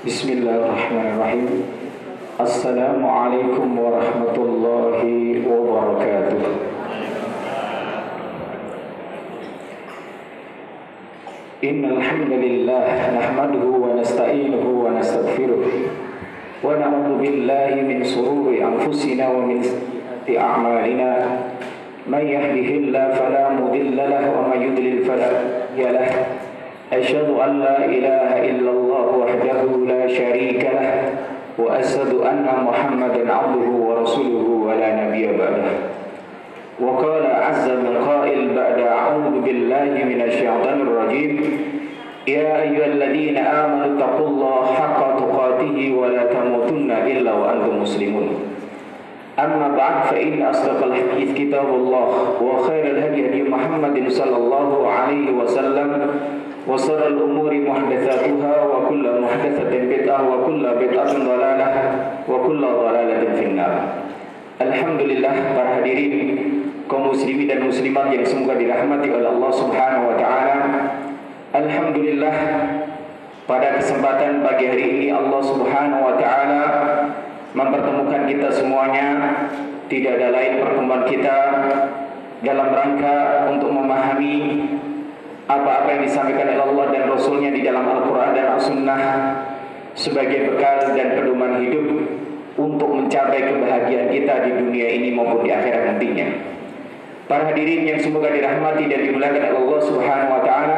Bismillahirrahmanirrahim. Assalamualaikum warahmatullahi wabarakatuh. Innal hamdalillah nahmaduhu wa nasta'inuhu wa nastaghfiruh wa na'udzu billahi min shururi anfusina wa min sayyiati a'malina. May yahdihillahu fala mudilla lahu wa may yudlil fala hadiya lahu. Asyhadu an la ilaha illallah wahdahu la syarika lah wa asyhadu anna Muhammadan abduhu wa rasuluhu wa la nabiyya ba'dah. Wa qala 'azza min qa'il ba'da a'udzu billahi minasy syaithanir rajim. Ya ayyuhalladzina amanu taqullaha haqqa tuqatih wa la tamutunna illa wa antum muslimun. Amma ba'd fa inna asdaqal hadits kitabullah wa khairal hadi hadi Muhammadin sallallahu alaihi wasallam. Wa sharral umuri muhdatsatuha wa kullu muhdatsatin bid'ah wa kullu bid'atin dhalalah wa kullu dhalalatin finnar. Alhamdulillah, para hadirin kaum muslimin dan muslimat yang semoga dirahmati oleh Allah Subhanahu wa taala. Alhamdulillah, pada kesempatan pagi hari ini Allah Subhanahu wa taala mempertemukan kita semuanya. Tidak ada lain pertemuan kita dalam rangka untuk memahami apa-apa yang disampaikan oleh Allah dan Rasulnya di dalam Al-Quran dan As-Sunnah sebagai bekal dan pedoman hidup untuk mencapai kebahagiaan kita di dunia ini maupun di akhirat nantinya. Para hadirin yang semoga dirahmati dan dimuliakan oleh Allah Subhanahu wa taala,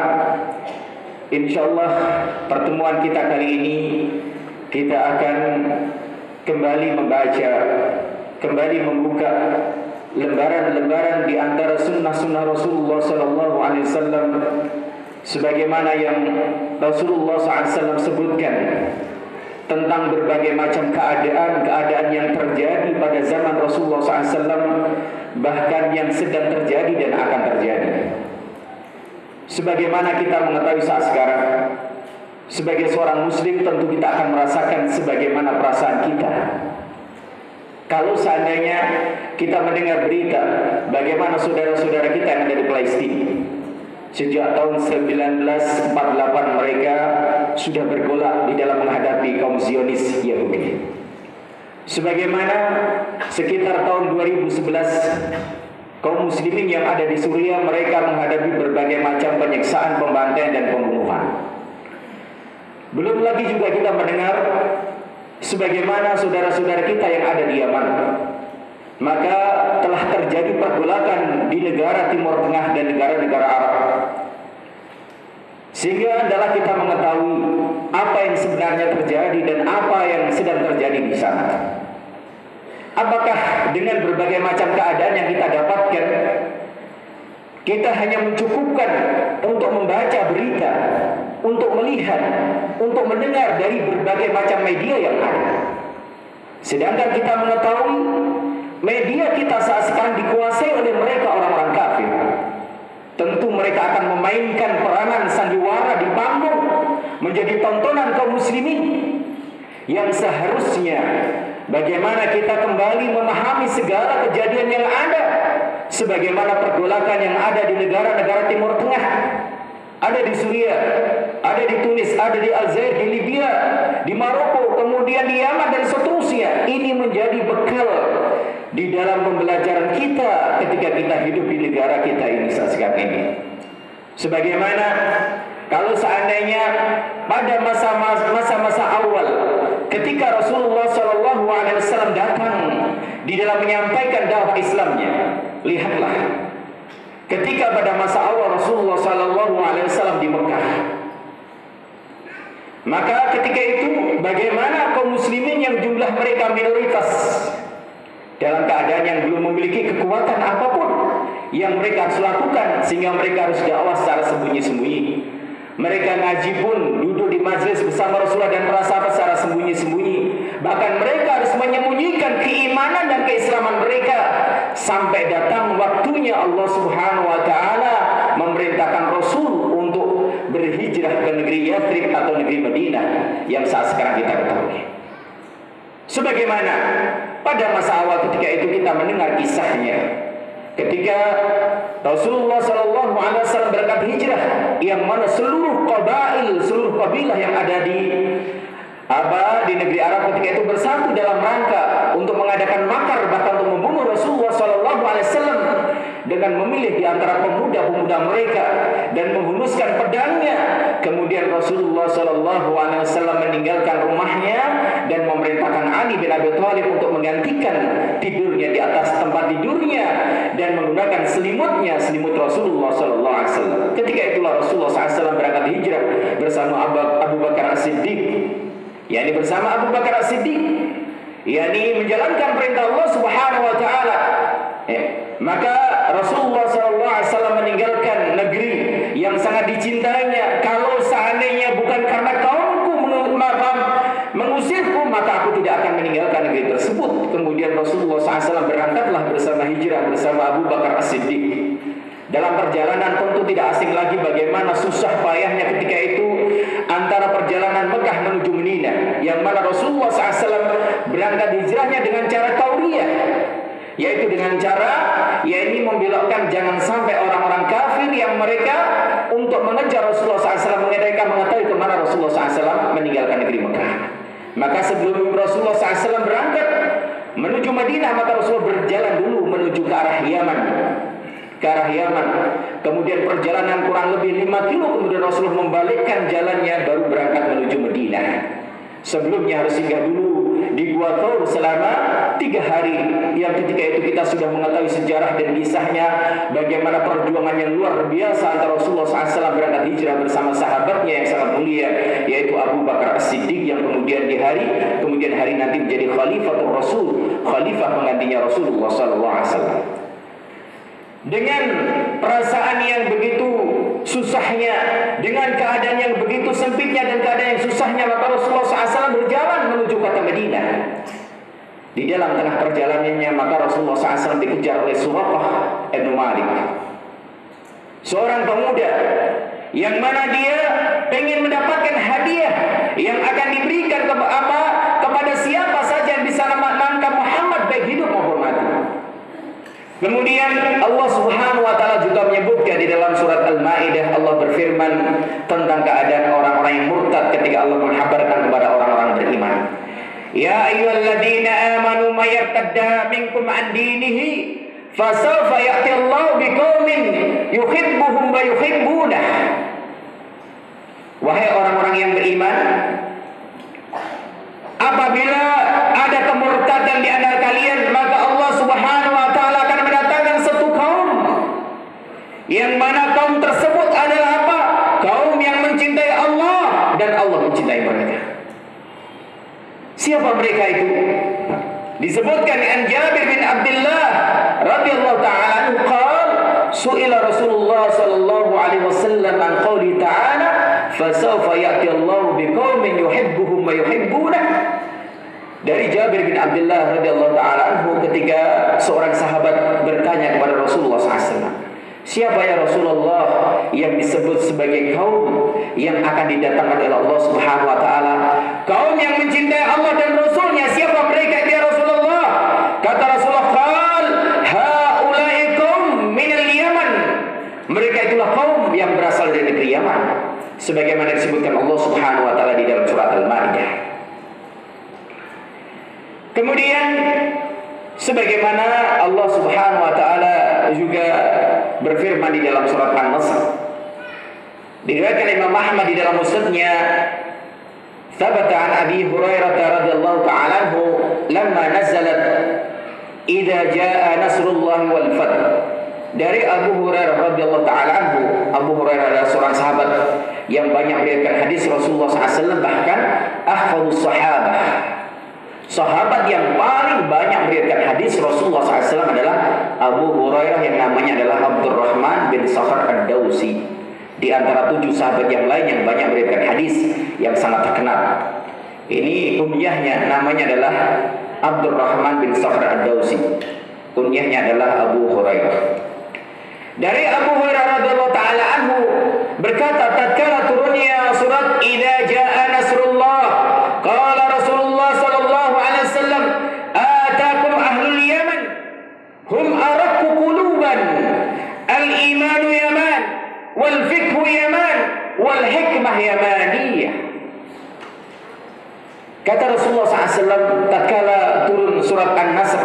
insyaallah pertemuan kita kali ini kita akan kembali membaca, kembali membuka lembaran-lembaran di antara sunnah-sunnah Rasulullah sallallahu alaihi wasallam sebagaimana yang Rasulullah SAW sebutkan tentang berbagai macam keadaan yang terjadi pada zaman Rasulullah SAW, bahkan yang sedang terjadi dan akan terjadi. Sebagaimana kita mengetahui saat sekarang, sebagai seorang muslim tentu kita akan merasakan sebagaimana perasaan kita kalau seandainya kita mendengar berita bagaimana saudara-saudara kita yang ada di Palestina. Sejak tahun 1948 mereka sudah bergolak di dalam menghadapi kaum Zionis Yahudi. Sebagaimana sekitar tahun 2011 kaum muslimin yang ada di Suriah mereka menghadapi berbagai macam penyiksaan, pembantaian dan pembunuhan. Belum lagi juga kita mendengar sebagaimana saudara-saudara kita yang ada di Yaman, maka telah terjadi pergolakan di negara Timur Tengah dan negara-negara Arab. Sehingga adalah kita mengetahui apa yang sebenarnya terjadi dan apa yang sedang terjadi di sana. Apakah dengan berbagai macam keadaan yang kita dapatkan, kita hanya mencukupkan untuk membaca berita, untuk melihat, untuk mendengar dari berbagai macam media yang ada. Sedangkan kita mengetahui media kita saat sekarang dikuasai oleh mereka orang-orang kafir. Tentu mereka akan memainkan peranan sandiwara di panggung menjadi tontonan kaum muslimin yang seharusnya bagaimana kita kembali memahami segala kejadian yang ada, sebagaimana pergolakan yang ada di negara-negara Timur Tengah, ada di Suriah, ada di Tunis, ada di Aljazair, di Libya, di Maroko, kemudian di Yaman dan seterusnya. Ini menjadi bekal di dalam pembelajaran kita ketika kita hidup di negara kita ini saat sekarang ini. Sebagaimana kalau seandainya pada masa-masa awal ketika Rasulullah SAW datang di dalam menyampaikan dakwah Islamnya, lihatlah ketika pada masa awal Rasulullah SAW di Mekah, maka ketika itu bagaimana kaum muslimin yang jumlah mereka minoritas dalam keadaan yang belum memiliki kekuatan apapun yang mereka harus lakukan, sehingga mereka harus dakwah secara sembunyi-sembunyi. Mereka ngaji pun duduk di majelis bersama Rasulullah dan para sahabat secara sembunyi-sembunyi. Bahkan mereka harus menyembunyikan keimanan dan keislaman mereka sampai datang waktunya Allah Subhanahu wa taala memerintahkan Rasul untuk berhijrah ke negeri Yathrib atau negeri Madinah yang saat sekarang kita ketahui. Sebagaimana pada masa awal ketika itu kita mendengar kisahnya, ketika Rasulullah SAW berangkat hijrah, yang mana seluruh qabail, seluruh kabilah yang ada di di negeri Arab ketika itu bersatu dalam rangka untuk mengadakan makar, bahkan untuk membunuh Rasulullah SAW, dengan memilih di antara pemuda-pemuda mereka dan menghunuskan pedangnya. Kemudian Rasulullah SAW meninggalkan rumahnya dan memerintahkan Ali bin Abi Thalib untuk menggantikan tidurnya di atas tempat tidurnya dan menggunakan selimutnya, selimut Rasulullah SAW. Ketika itulah Rasulullah SAW berangkat hijrah bersama Abu Bakar As-Siddiq, yakni bersama Abu Bakar As-Siddiq, yakni menjalankan perintah Allah Subhanahu wa taala. Maka Rasulullah SAW meninggalkan negeri yang sangat dicintainya. Kalau seandainya bukan karena kaumku mengusirku, maka aku tidak akan meninggalkan negeri tersebut. Kemudian Rasulullah SAW berangkatlah bersama hijrah bersama Abu Bakar As-Siddiq. Dalam perjalanan tentu tidak asing lagi bagaimana susah payahnya ketika itu antara perjalanan Mekah menuju Madinah, yang mana Rasulullah SAW berangkat hijrahnya dengan cara tauriyah, yaitu dengan cara yakni membelokkan jangan sampai orang-orang kafir yang mereka untuk mengejar Rasulullah SAW, mereka mengetahui kemana Rasulullah SAW meninggalkan negeri Mekah. Maka sebelum Rasulullah SAW berangkat menuju Madinah, maka Rasulullah berjalan dulu menuju ke arah Yaman. Kemudian perjalanan kurang lebih 5 kilo, kemudian Rasulullah membalikkan jalannya baru berangkat menuju Madinah. Sebelumnya harus singgah dulu di Gua Thawr selama 3 hari, yang ketika itu kita sudah mengetahui sejarah dan kisahnya bagaimana perjuangan yang luar biasa antara Rasulullah SAW berangkat hijrah bersama sahabatnya yang sangat mulia, yaitu Abu Bakar As-Siddiq, yang kemudian hari nanti menjadi Khalifatul Rasul, khalifah penggantinya Rasulullah SAW. Dengan perasaan yang begitu susahnya, dengan keadaan yang begitu sempitnya dan keadaan yang susahnya, maka Rasulullah SAW berjalan menuju kota Madinah. Di dalam tengah perjalanannya, maka Rasulullah SAW dikejar oleh Suraqah bin Malik, seorang pemuda yang mana dia ingin mendapatkan hadiah yang akan diberikan kepada siapa saja yang bisa menangkap Muhammad baik hidup maupun mati. Kemudian Allah Subhanahu wa taala juga menyebutkan di dalam surat Al-Maidah, Allah berfirman tentang keadaan orang-orang yang murtad ketika Allah menghabarkan kepada orang-orang beriman. Ya ayyuhalladzina amanu may yartadda minkum an dinihi fasawfa ya'ti Allahu biqaumin yuhibbuhum wa yuhibbunah. Wahai orang-orang yang beriman, apabila ada kemurtadan di antara kalian, maka Allah Subhanahu wa taala akan mendatangkan satu kaum yang mana kaum tersebut adalah apa? Kaum yang mencintai Allah dan Allah mencintai mereka. Siapa mereka itu? Disebutkan an Jabir bin Abdullah radhiyallahu ta'ala anhu qala su'ila Rasulullah sallallahu alaihi wasallam an qouli ta'ala fasawfa ya'ti Allahu biqaumin yuhibbuhum wa yuhibbunah. Dari Jabir bin Abdullah radhiyallahu ta'ala anhu, ketika seorang sahabat bertanya kepada Rasulullah SAW, siapa ya Rasulullah yang disebut sebagai kaum yang akan didatangkan oleh Allah Subhanahu wa taala? Kaum yang mencintai Allah dan Rasulnya, siapa mereka ya Rasulullah? Kata Rasulullah, qal haula'i qaum minal Yaman. Mereka itulah kaum yang berasal dari negeri Yaman, sebagaimana disebutkan Allah Subhanahu wa taala di dalam surat Al-Maidah. Kemudian sebagaimana Allah Subhanahu wa taala juga berfirman di dalam surat An-Nasr, diriwayatkan Imam Ahmad di dalam musnadnya, thabata an Abi Hurairah radhiyallahu ta'ala anhu lamma nazalat idza jaa nasrullah wal fath. Dari Abu Hurairah radhiyallahu ta'ala anhu, Abu Hurairah adalah seorang sahabat yang banyak meriwayatkan hadis Rasulullah SAW, bahkan ahfadzus sahabah. Sahabat yang paling banyak meriwayatkan hadis Rasulullah SAW adalah Abu Hurairah, yang namanya adalah Abdurrahman bin Sakhar Ad-Dawsi. Di antara 7 sahabat yang lain yang banyak meriwayatkan hadis yang sangat terkenal, ini kunyahnya namanya adalah Abdurrahman bin Sakhar Ad-Dawsi. Kunyahnya adalah Abu Hurairah. Dari Abu Hurairah radhiyallahu ta'ala anhu berkata, tatkala turunnya surat idza jaa nasrullah, qala Rasulullah sallallahu alaihi wasallam, ataakum ahlul Yaman hum araqqu quluban, al-imanu yaman wal fiqhu yaman wal hikmah yamaniyah. Kata Rasulullah SAW tatkala turun surat An-Nasr,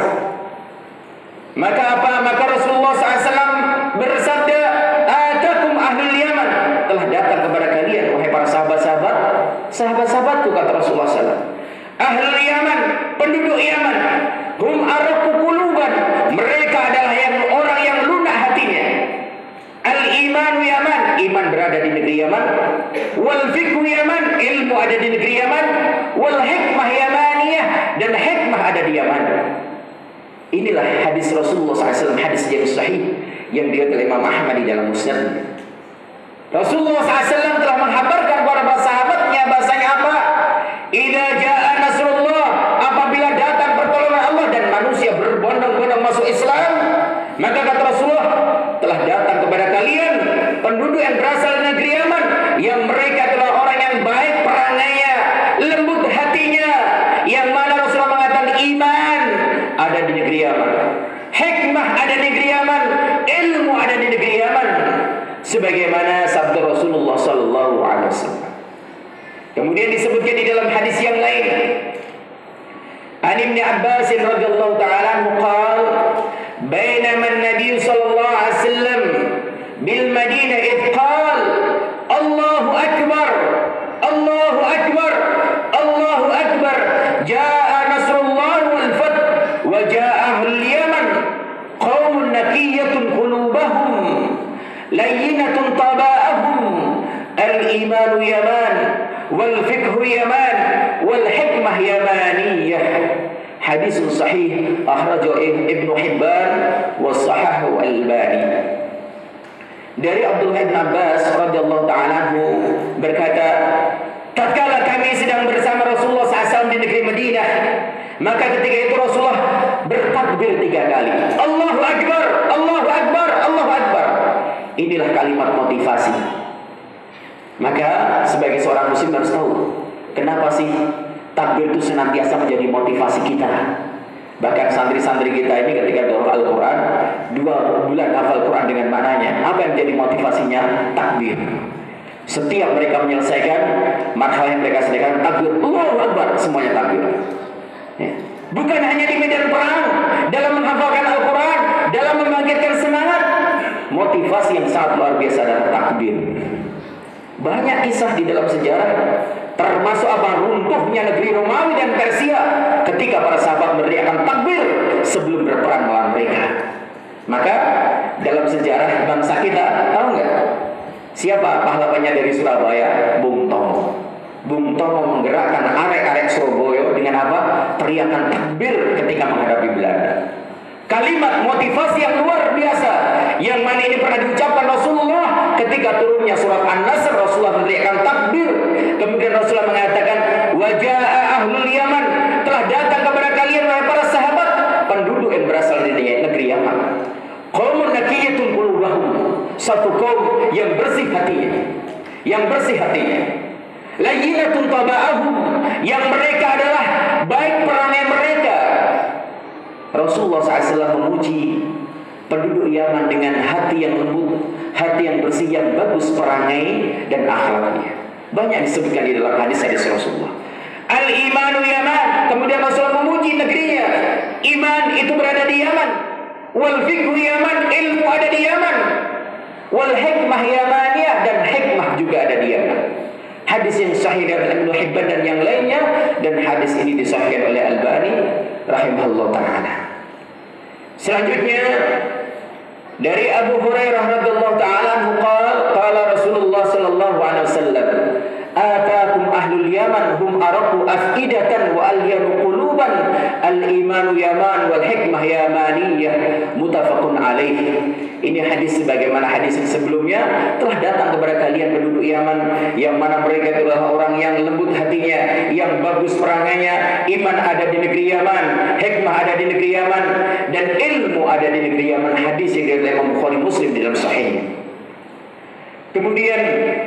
maka apa? Maka Rasulullah SAW bersabda, "Atakum ahlul Yaman," telah datang kepada kalian wahai para sahabat-sahabat, sahabat-sahabatku, kata Rasulullah SAW. Ahlul Yaman, penduduk Yaman, hum araqu quluban, mereka adalah orang yang lunak hatinya. Al-imanu Yaman, iman berada di negeri Yaman. Wal fiqhu Yaman, ilmu ada di negeri Yaman. Wal hikmah Yamaniyah, dan hikmah ada di Yaman. Inilah hadis Rasulullah SAW, hadis yang sahih yang diriwayatkan oleh Imam Ahmad di dalam Musnad. Rasulullah SAW telah menghabarkan kepada para sahabatnya bahasanya apa? Idza jaa nasrullah, apabila datang pertolongan Allah dan manusia berbondong-bondong masuk Islam, maka kata Rasulullah, telah datang kepada kalian penduduk yang berasal dari negeri Yaman, yang mereka adalah orang yang baik perangainya, lembut hatinya, yang mana Rasulullah mengatakan iman ada di negeri Yaman, hikmah ada di negeri Yaman, ilmu ada di negeri Yaman, sebagaimana sabda Rasulullah sallallahu alaihi wasallam. Kemudian disebutkan di dalam hadis yang lain, An Ibn Abbas radhiyallahu ta'ala anhu qala, bainama an-nabiy sallallahu alaihi wasallam bil Madinah id qala, Allahu akbar, Allahu akbar, Allahu akbar, jaa nasrullah wal fath wa jaa ahlul Yaman, qaumun naqiyyatun qulubahum layyinatun taba'ahum, al-imanu Yaman wal fiqhu Yaman wal hikmah Yamaniyah. Hadis sahih akhrajahu Ibnu Hibban wa sahahahu Al-Albani. Dari Abdullah bin Abbas radhiyallahu ta'ala anhu berkata, tatkala kami sedang bersama Rasulullah SAW di negeri Madinah, maka ketika itu Rasulullah bertakbir 3 kali. Allahu akbar, Allahu akbar, Allahu akbar. Inilah kalimat motivasi. Maka sebagai seorang muslim harus tahu, kenapa sih takbir itu senantiasa menjadi motivasi kita. Bahkan santri-santri kita ini ketika daurah Al-Quran 2 bulan hafal Quran dengan maknanya. Apa yang menjadi motivasinya? Takbir. Setiap mereka menyelesaikan marhalah yang mereka selesaikan, takbir, Allahu Akbar, semuanya takbir. Ya. Bukan hanya di medan perang, dalam menghafalkan Al-Quran, dalam membangkitkan semangat, motivasi yang sangat luar biasa adalah takbir. Banyak kisah di dalam sejarah, termasuk apa, runtuhnya negeri Romawi dan Persia ketika para sahabat meneriakkan takbir sebelum berperang melawan mereka. Maka dalam sejarah bangsa kita, tahu nggak siapa pahlawannya dari Surabaya? Bung Tomo. Bung Tomo menggerakkan arek-arek Surabaya dengan apa? Teriakan takbir ketika menghadapi Belanda. Kalimat motivasi yang luar biasa, yang mana ini pernah diucapkan Rasulullah ketika turunnya surat An-Nasr. Rasulullah meneriakkan takbir. Kemudian Rasulullah mengatakan, wajaa ahlul Yaman, telah datang kepada kalian wahai para sahabat penduduk yang berasal dari negeri Yaman. Qaumun naqiyyatun qulubahum, satu kaum yang bersih hatinya, yang bersih hatinya. Layyinatun taba'ahum, yang mereka adalah baik perangai mereka. Rasulullah SAW memuji penduduk Yaman dengan hati yang lembut, hati yang bersih, yang bagus perangai dan akhlaknya. Banyak disebutkan di dalam hadis-hadis Rasulullah. Al-imanu Yaman, kemudian Rasulullah memuji negerinya. Iman itu berada di Yaman. Wal fiqhu Yaman, ilmu ada di Yaman. Wal hikmah Yamaniyah, dan hikmah juga ada di Yaman. Hadis yang sahih dari Ibnu Hibban dan yang lainnya, dan hadis ini disahihkan oleh Albani rahimahullah ta'ala. Selanjutnya dari Abu Hurairah radhiyallahu ta'ala anhu qala Rasulullah sallallahu alaihi wasallam, ataakum ahlul Yaman hum araqu afidatan wa alyanu quluban, al-imanu Yaman wal hikmah Yamaniyah, muttafaqun alaih. Ini hadis sebagaimana hadis yang sebelumnya, telah datang kepada kalian penduduk Yaman, yang mana mereka adalah orang yang lembut hatinya, yang bagus perangainya. Iman ada di negeri Yaman, hikmah ada di negeri Yaman, dan ilmu ada di negeri Yaman. Hadis yang diriwayatkan Imam Bukhari Muslim di dalam sahihnya. Kemudian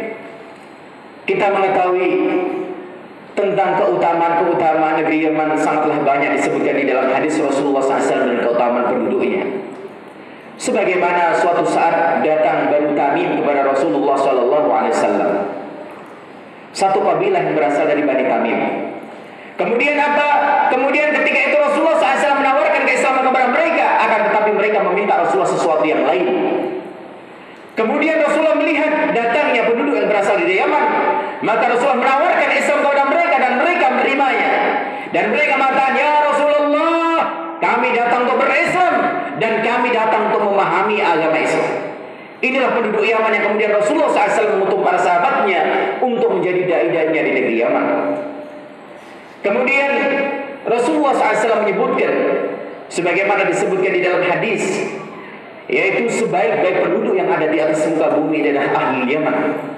kita mengetahui tentang keutamaan negeri Yaman sangatlah banyak disebutkan di dalam hadis Rasulullah SAW dan keutamaan penduduknya. Sebagaimana suatu saat datang Banu Tamim kepada Rasulullah SAW, satu kabilah yang berasal dari Bani Tamim. Kemudian apa? Kemudian ketika itu Rasulullah SAW menawarkan keislaman kepada mereka, akan tetapi mereka meminta Rasulullah sesuatu yang lain. Kemudian Rasulullah melihat datangnya penduduk yang berasal dari Yaman, maka Rasulullah menawarkan Islam kepada mereka dan mereka menerimanya. Dan mereka mengatakan, ya Rasulullah, kami datang untuk berislam dan kami datang untuk memahami agama Islam. Inilah penduduk Yaman yang kemudian Rasulullah SAW mengutus para sahabatnya untuk menjadi dai-dainya di negeri Yaman. Kemudian Rasulullah SAW menyebutkan, sebagaimana disebutkan di dalam hadis, yaitu sebaik-baik penduduk yang ada di atas muka bumi adalah ahli Yaman.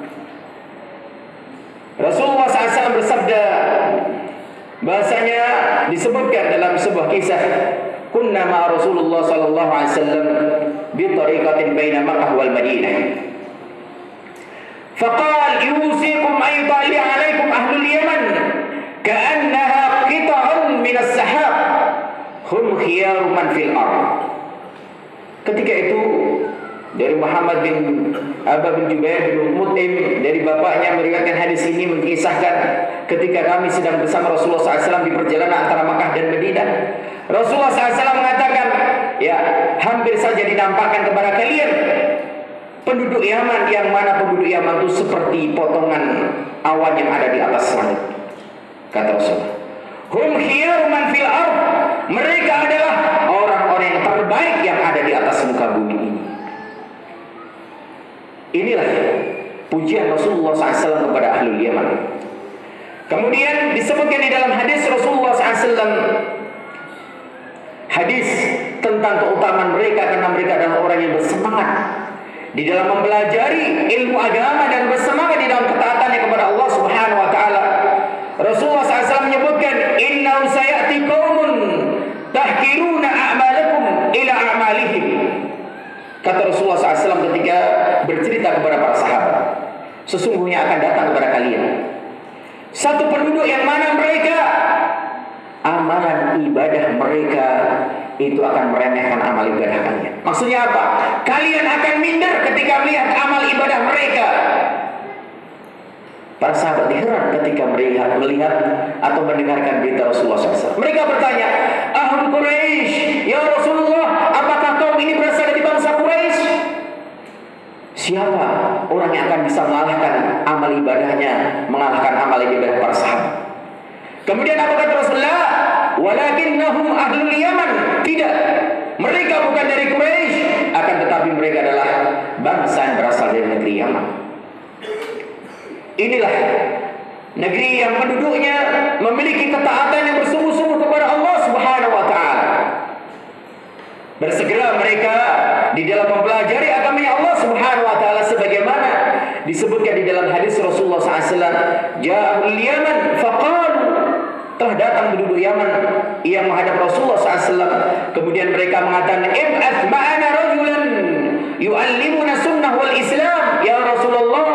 Rasulullah SAW bersabda, bahasanya disebutkan dalam sebuah kisah, kunna ma Rasulullah sallallahu alaihi wasallam bi tariqatin baina Makkah wal Madinah. Faqala yusikum ay tali alaikum ahlul Yaman ka'annaha qita'un min as-sahab hum khiyaru man fil ardh. Ketika itu dari Muhammad bin Aba bin Jubair bin Mut'im dari bapaknya meriwayatkan hadis ini, mengisahkan ketika kami sedang bersama Rasulullah SAW di perjalanan antara Makkah dan Madinah, Rasulullah SAW mengatakan, ya hampir saja dinampakkan kepada kalian penduduk Yaman, yang mana penduduk Yaman itu seperti potongan awan yang ada di atas langit. Kata Rasulullah, hum khiyaru man fil ardh, mereka adalah orang-orang yang terbaik yang ada di atas muka bumi ini. Inilah pujian Rasulullah SAW kepada ahlul Yaman. Kemudian disebutkan di dalam hadis Rasulullah SAW, hadis tentang keutamaan mereka, karena mereka adalah orang yang bersemangat di dalam mempelajari ilmu agama dan bersemangat di dalam ketaatannya kepada Allah Subhanahu wa taala. Rasulullah SAW menyebutkan, inna sayati qaumun tahkiruna a'malakum ila a'malihim. Kata Rasulullah SAW ketika bercerita kepada para sahabat, sesungguhnya akan datang kepada kalian satu penduduk yang mana mereka, amalan ibadah mereka itu akan meremehkan amal ibadah kalian. Maksudnya apa? Kalian akan minder ketika melihat amal ibadah mereka. Para sahabat heran ketika melihat atau mendengarkan berita Rasulullah SAW. Mereka bertanya, Ahlul Quraisy, ya Rasulullah, apakah kaum ini berasal dari bangsa Quraisy? Siapa orang yang akan bisa mengalahkan amal ibadahnya, mengalahkan amal ibadah para sahabat? Kemudian apa kata Rasulullah? Walakinnahum ahlul Yaman. Tidak, mereka bukan dari Quraisy, akan tetapi mereka adalah bangsa yang berasal dari negeri Yaman. Inilah negeri yang penduduknya memiliki ketaatan yang bersungguh-sungguh kepada Allah Subhanahu wa taala. Bersegera mereka di dalam mempelajari agamanya Allah Subhanahu wa taala, sebagaimana disebutkan di dalam hadis Rasulullah SAW, ja'ul Yaman faqalu, telah datang penduduk Yaman yang menghadap Rasulullah SAW. Kemudian mereka mengatakan, ib'ats ma'ana rajulan yu'allimuna sunnah wal Islam ya Rasulullah,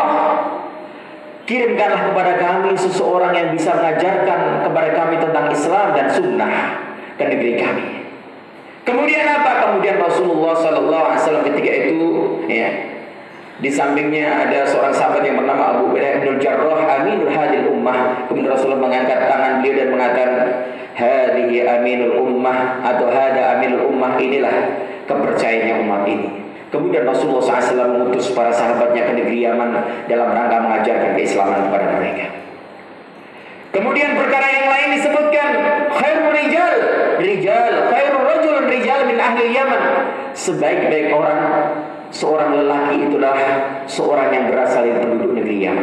kirimkanlah kepada kami seseorang yang bisa mengajarkan kepada kami tentang Islam dan sunnah ke negeri kami. Kemudian apa? Kemudian Rasulullah SAW ketika itu, ya, di sampingnya ada seorang sahabat yang bernama Abu Ubaidah bin Jarrah, aminul hadil ummah. Kemudian Rasulullah mengangkat tangan beliau dan mengatakan, hadihi aminul ummah, atau hada aminul ummah, inilah kepercayaannya umat ini. Kemudian Rasulullah SAW mengutus para sahabatnya ke negeri Yaman dalam rangka mengajarkan keislaman kepada mereka. Kemudian perkara yang lain disebutkan, khairul rijal, khairul rajul rijal min ahli Yaman. Sebaik-baik orang, seorang lelaki itulah seorang yang berasal dari penduduk negeri Yaman.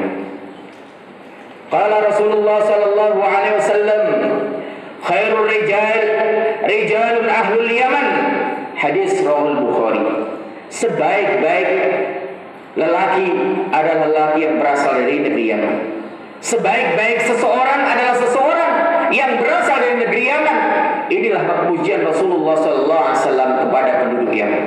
Qala Rasulullah sallallahu alaihi wasallam, khairul rijal rijalun ahlul Yaman. Hadis riwayat Bukhari. Sebaik-baik lelaki adalah lelaki yang berasal dari negeri Yaman. Sebaik-baik seseorang adalah seseorang yang berasal dari negeri Yaman. Inilah pujian Rasulullah SAW kepada penduduk Yaman.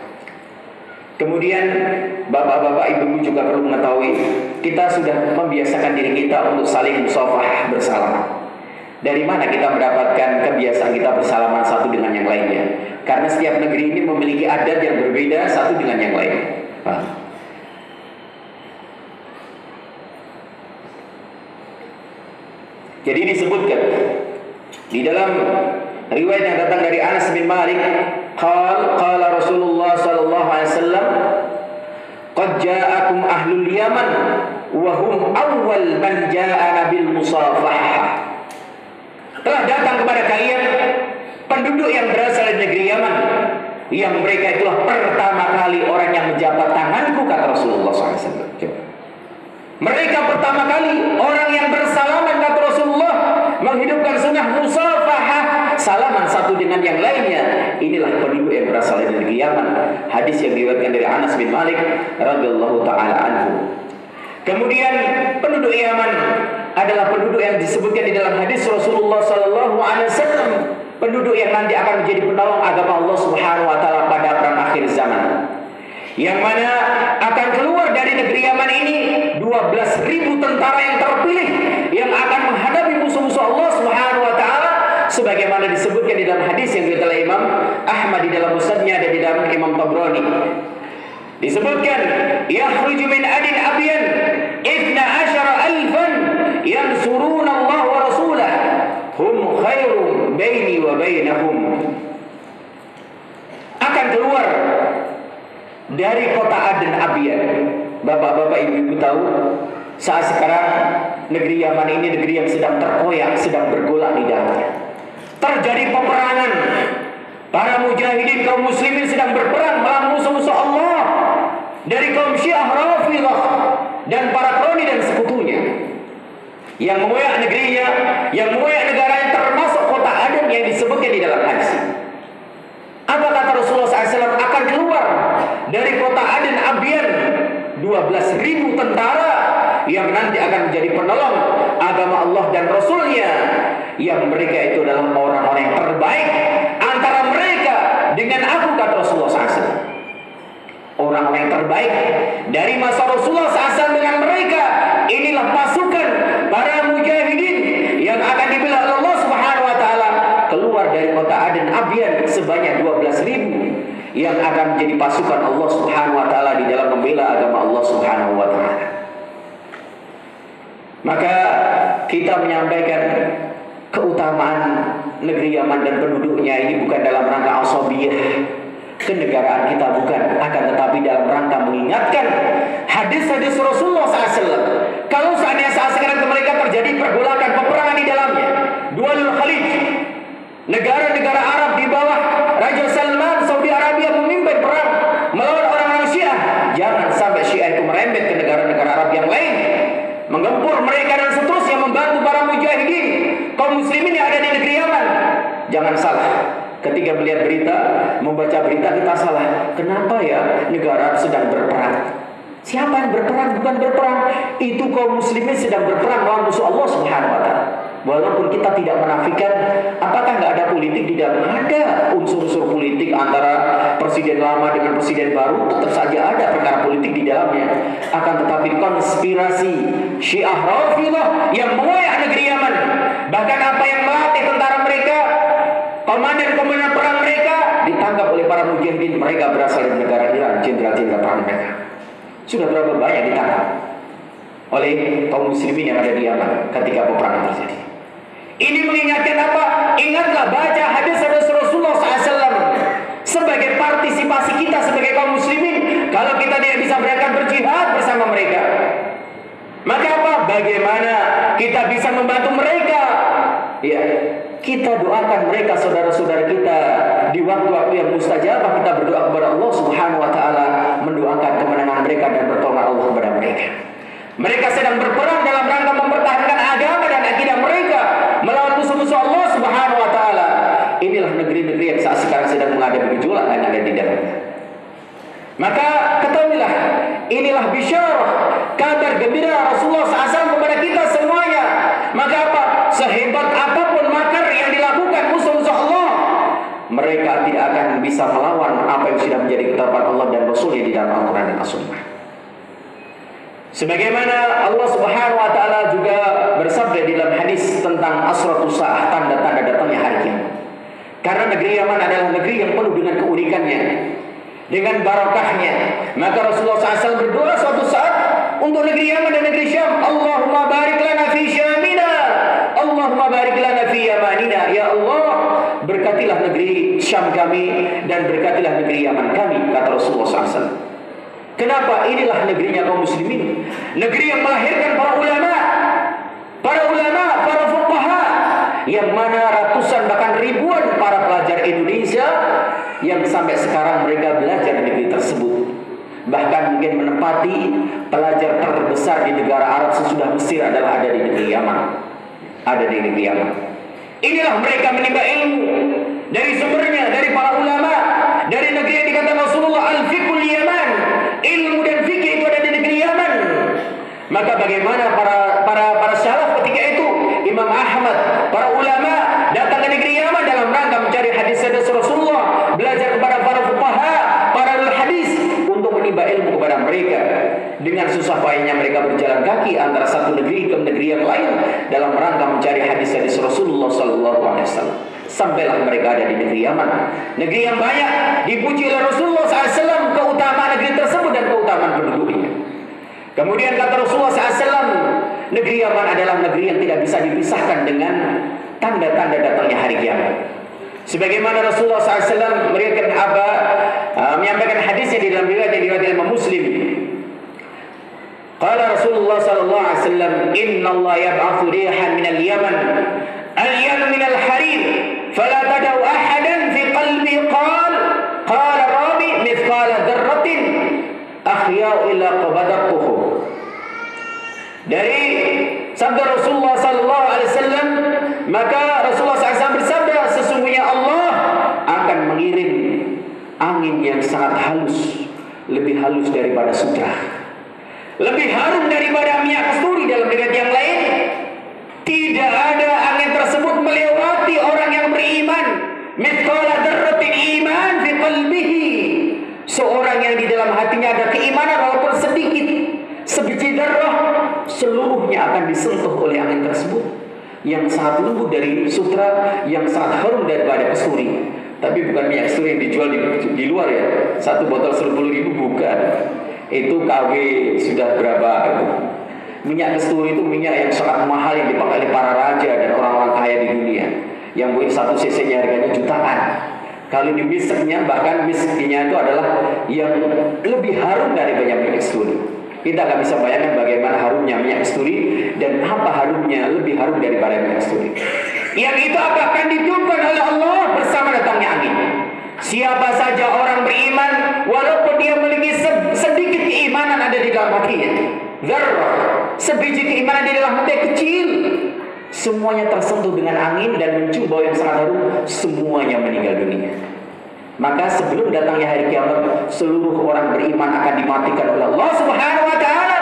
Kemudian bapak-bapak, ibu-ibu juga perlu mengetahui, kita sudah membiasakan diri kita untuk saling musafah, bersalaman. Dari mana kita mendapatkan kebiasaan kita bersalaman satu dengan yang lainnya? Karena setiap negeri ini memiliki adat yang berbeda satu dengan yang lain. Jadi disebutkan Di dalam riwayat yang datang dari Anas bin Malik, qala Rasulullah sallallahu alaihi wasallam, qad ja'akum ahlul Yaman wa hum awwal man ja'a bil musafahah. Telah datang kepada kalian penduduk yang berasal dari negeri Yaman, yang mereka itulah pertama kali orang yang menjabat tanganku, kata Rasulullah SAW. Mereka pertama kali orang yang bersalaman, kata Rasulullah, menghidupkan sunnah musafahah, salaman satu dengan yang lainnya. Inilah penduduk yang berasal dari negeri Yaman. Hadis yang diriwayatkan dari Anas bin Malik radhiyallahu taala anhu. Kemudian penduduk Yaman adalah penduduk yang disebutkan di dalam hadis Rasulullah sallallahu alaihi wasallam, penduduk yang nanti akan menjadi penolong agama Allah Subhanahu wa taala pada perang akhir zaman. Yang mana akan keluar dari negeri Yaman ini 12.000 tentara yang terpilih yang akan menghadapi musuh-musuh Allah Subhanahu wa taala, sebagaimana disebutkan di dalam hadis yang diriwayatkan oleh Imam Ahmad di dalam Musnadnya dan di dalam Imam Tabrani. Disebutkan yakhruju min adin abyan 12,000 yansuruna Allah wa rasulah hum khairum baini wa bainahum. Akan keluar dari kota Aden Abyan. Bapak-bapak, ibu-ibu tahu, saat sekarang negeri Yaman ini negeri yang sedang terkoyak, sedang bergolak di dalamnya. Terjadi peperangan. Para mujahidin kaum muslimin sedang berperang melawan musuh-musuh Allah dari kaum Syiah Rafidhah dan para kroni dan sekutunya yang mengoyak negerinya, yang mengoyak negaranya, termasuk kota Aden yang disebutkan di dalam hadis. Apa kata Rasulullah SAW? Akan keluar dari kota Aden Abyan 12.000 tentara yang nanti akan menjadi penolong agama Allah dan Rasulnya, yang mereka itu adalah orang-orang yang terbaik antara mereka dengan aku, kata Rasulullah SAW. Orang-orang yang terbaik dari masa Rasulullah SAW dengan mereka, inilah pasukan para mujahidin yang akan dibela oleh Allah Subhanahu wa taala, keluar dari kota Aden Abyan sebanyak 12.000 yang akan menjadi pasukan Allah Subhanahu wa taala di dalam membela agama Allah Subhanahu wa taala. Maka kita menyampaikan keutamaan negeri Yaman dan penduduknya ini bukan dalam rangka asabiyah kenegaraan kita, bukan, akan tetapi dalam rangka mengingatkan hadis-hadis Rasulullah SAW. Kalau seandainya saat sekarang mereka terjadi pergolakan peperangan di dalamnya, Dualul Khalij, negara-negara Arab di bawah Raja Salman Saudi Arabia memimpin perang melawan orang-orang Syiah, jangan sampai Syiah itu merembet ke negara-negara Arab yang lain, menggempur mereka dan seterusnya, membantu para mujahidin kaum muslimin yang ada di negeri Yaman. Jangan salah, ketika melihat berita, membaca berita kita salah. Kenapa ya negara sedang berperang? Siapa yang berperang? Bukan berperang, itu kaum muslimin sedang berperang melawan musuh Allah Subhanahu wa taala. Walaupun kita tidak menafikan, apakah nggak ada politik di dalam? Ada unsur-unsur politik antara presiden lama dengan presiden baru, tetap saja ada perkara politik di dalamnya. Akan tetapi konspirasi Syiah Rafidhah yang mengoyak negeri Yaman, bahkan apa yang melatih tentara mereka, komandan-komandan perang mereka ditangkap oleh para mujahidin, mereka berasal dari negara Iran, jenderal-jenderal perang mereka. Sudah berapa banyak ditangkap oleh kaum muslimin yang ada di Yaman ketika peperangan terjadi. Ini mengingatkan apa? Ingatlah, baca hadis-hadis Rasulullah SAW sebagai partisipasi kita sebagai kaum muslimin. Kalau kita tidak bisa berangkat berjihad bersama mereka, maka apa? Bagaimana kita bisa membantu mereka? Ya, kita doakan mereka, saudara-saudara kita, di waktu-waktu yang mustajabah. Kita berdoa kepada Allah Subhanahu wa taala, mendoakan kemenangan mereka dan pertolongan Allah kepada mereka. Mereka sedang berperang dalam rangka mempertahankan agama dan akidah mereka melawan musuh-musuh Allah Subhanahu wa taala. Inilah negeri-negeri yang saat sekarang sedang menghadapi gejolak yang ada di dalamnya. Maka ketahuilah, inilah bisyarah, kabar gembira Rasulullah SAW kepada kita semuanya. Maka apa? Sehebat apapun makar yang dilakukan musuh-musuh Allah, mereka tidak akan bisa melawan apa yang sudah menjadi ketetapan Allah dan Rasulnya di dalam Al-Quran dan As-Sunnah. Sebagaimana Allah Subhanahu wa taala juga bersabda di dalam hadis tentang asratus saah, tanda-tanda datangnya hari kiamat. Karena negeri Yaman adalah negeri yang penuh dengan keunikannya, dengan barakahnya. Maka Rasulullah SAW berdoa suatu saat untuk negeri Yaman dan negeri Syam, Allahumma barik lana fi Syamina, Allahumma barik lana fi Yamanina. Ya Syam kami dan berkatilah negeri Yaman kami, kata Rasulullah SAW. Kenapa? Inilah negerinya kaum muslimin, negeri yang melahirkan para ulama, para fuqaha, yang mana ratusan bahkan ribuan para pelajar Indonesia yang sampai sekarang mereka belajar di negeri tersebut. Bahkan mungkin menempati pelajar terbesar di negara Arab sesudah Mesir adalah ada di negeri Yaman. Ada di negeri Yaman. Inilah mereka menimba ilmu dari sumbernya, dari para ulama, dari negeri yang dikatakan Rasulullah al-fiqhul Yaman. Ilmu dan fikih itu ada di negeri Yaman. Maka bagaimana para salaf ketika itu, Imam Ahmad, para ulama datang ke negeri Yaman dalam rangka mencari hadis-hadis Rasulullah, belajar kepada para fuqaha, para hadis untuk menimba ilmu kepada mereka. Dengan susah payahnya mereka berjalan kaki antara satu negeri ke negeri yang lain dalam rangka mencari hadis-hadis Rasulullah SAW. Sampailah mereka ada di negeri Yaman, negeri yang banyak dipuji oleh Rasulullah SAW, keutamaan negeri tersebut dan keutamaan penduduknya. Kemudian kata Rasulullah SAW, negeri Yaman adalah negeri yang tidak bisa dipisahkan dengan tanda-tanda datangnya hari kiamat. Sebagaimana Rasulullah SAW menyampaikan hadisnya di dalam riwayat yang diriwayatkan Imam Muslim. Qala Rasulullah SAW, Inna Allah yab'athu rihan minal Yaman, al-Yaman minal harir, fala tadau ahadan fi qalbi qala rabi mithqala dzarratin akhya'u ila qabadatuhu. Dari sabda Rasulullah SAW, maka Rasulullah SAW bersabda, sesungguhnya Allah akan mengirim angin yang sangat halus, lebih halus daripada sutra, lebih harum daripada minyak kasturi. Dalam riwayat yang lain, tidak ada angin tersebut melewati orang yang beriman. Mithqala dzarratin iman fi qalbihi, seorang yang di dalam hatinya ada keimanan walaupun sedikit, sebiji darah, seluruhnya akan disentuh oleh angin tersebut yang sangat lembut dari sutra, yang sangat harum daripada kasturi. Tapi bukan minyak kasturi yang dijual di luar ya, satu botol 10.000 bukan. Itu KW sudah berapa itu. Minyak kasturi itu minyak yang sangat mahal yang dipakai oleh para raja dan orang-orang kaya di dunia, yang mungkin 1 cc-nya harganya jutaan. Kalau di misknya, bahkan misknya itu adalah yang lebih harum dari banyak minyak kasturi. Kita nggak bisa bayangkan bagaimana harumnya minyak kasturi dan apa harumnya lebih harum daripada minyak kasturi. Yang itu akan ditiupkan oleh Allah bersama datangnya angin. Siapa saja orang beriman, walaupun dia memiliki sedikit keimanan ada di dalam hatinya, zarrah, sebiji keimanan di dalam hati kecil, semuanya tersentuh dengan angin dan mencium bau yang sangat harum, semuanya meninggal dunia. Maka sebelum datangnya hari kiamat, seluruh orang beriman akan dimatikan oleh Allah Subhanahu wa Ta'ala,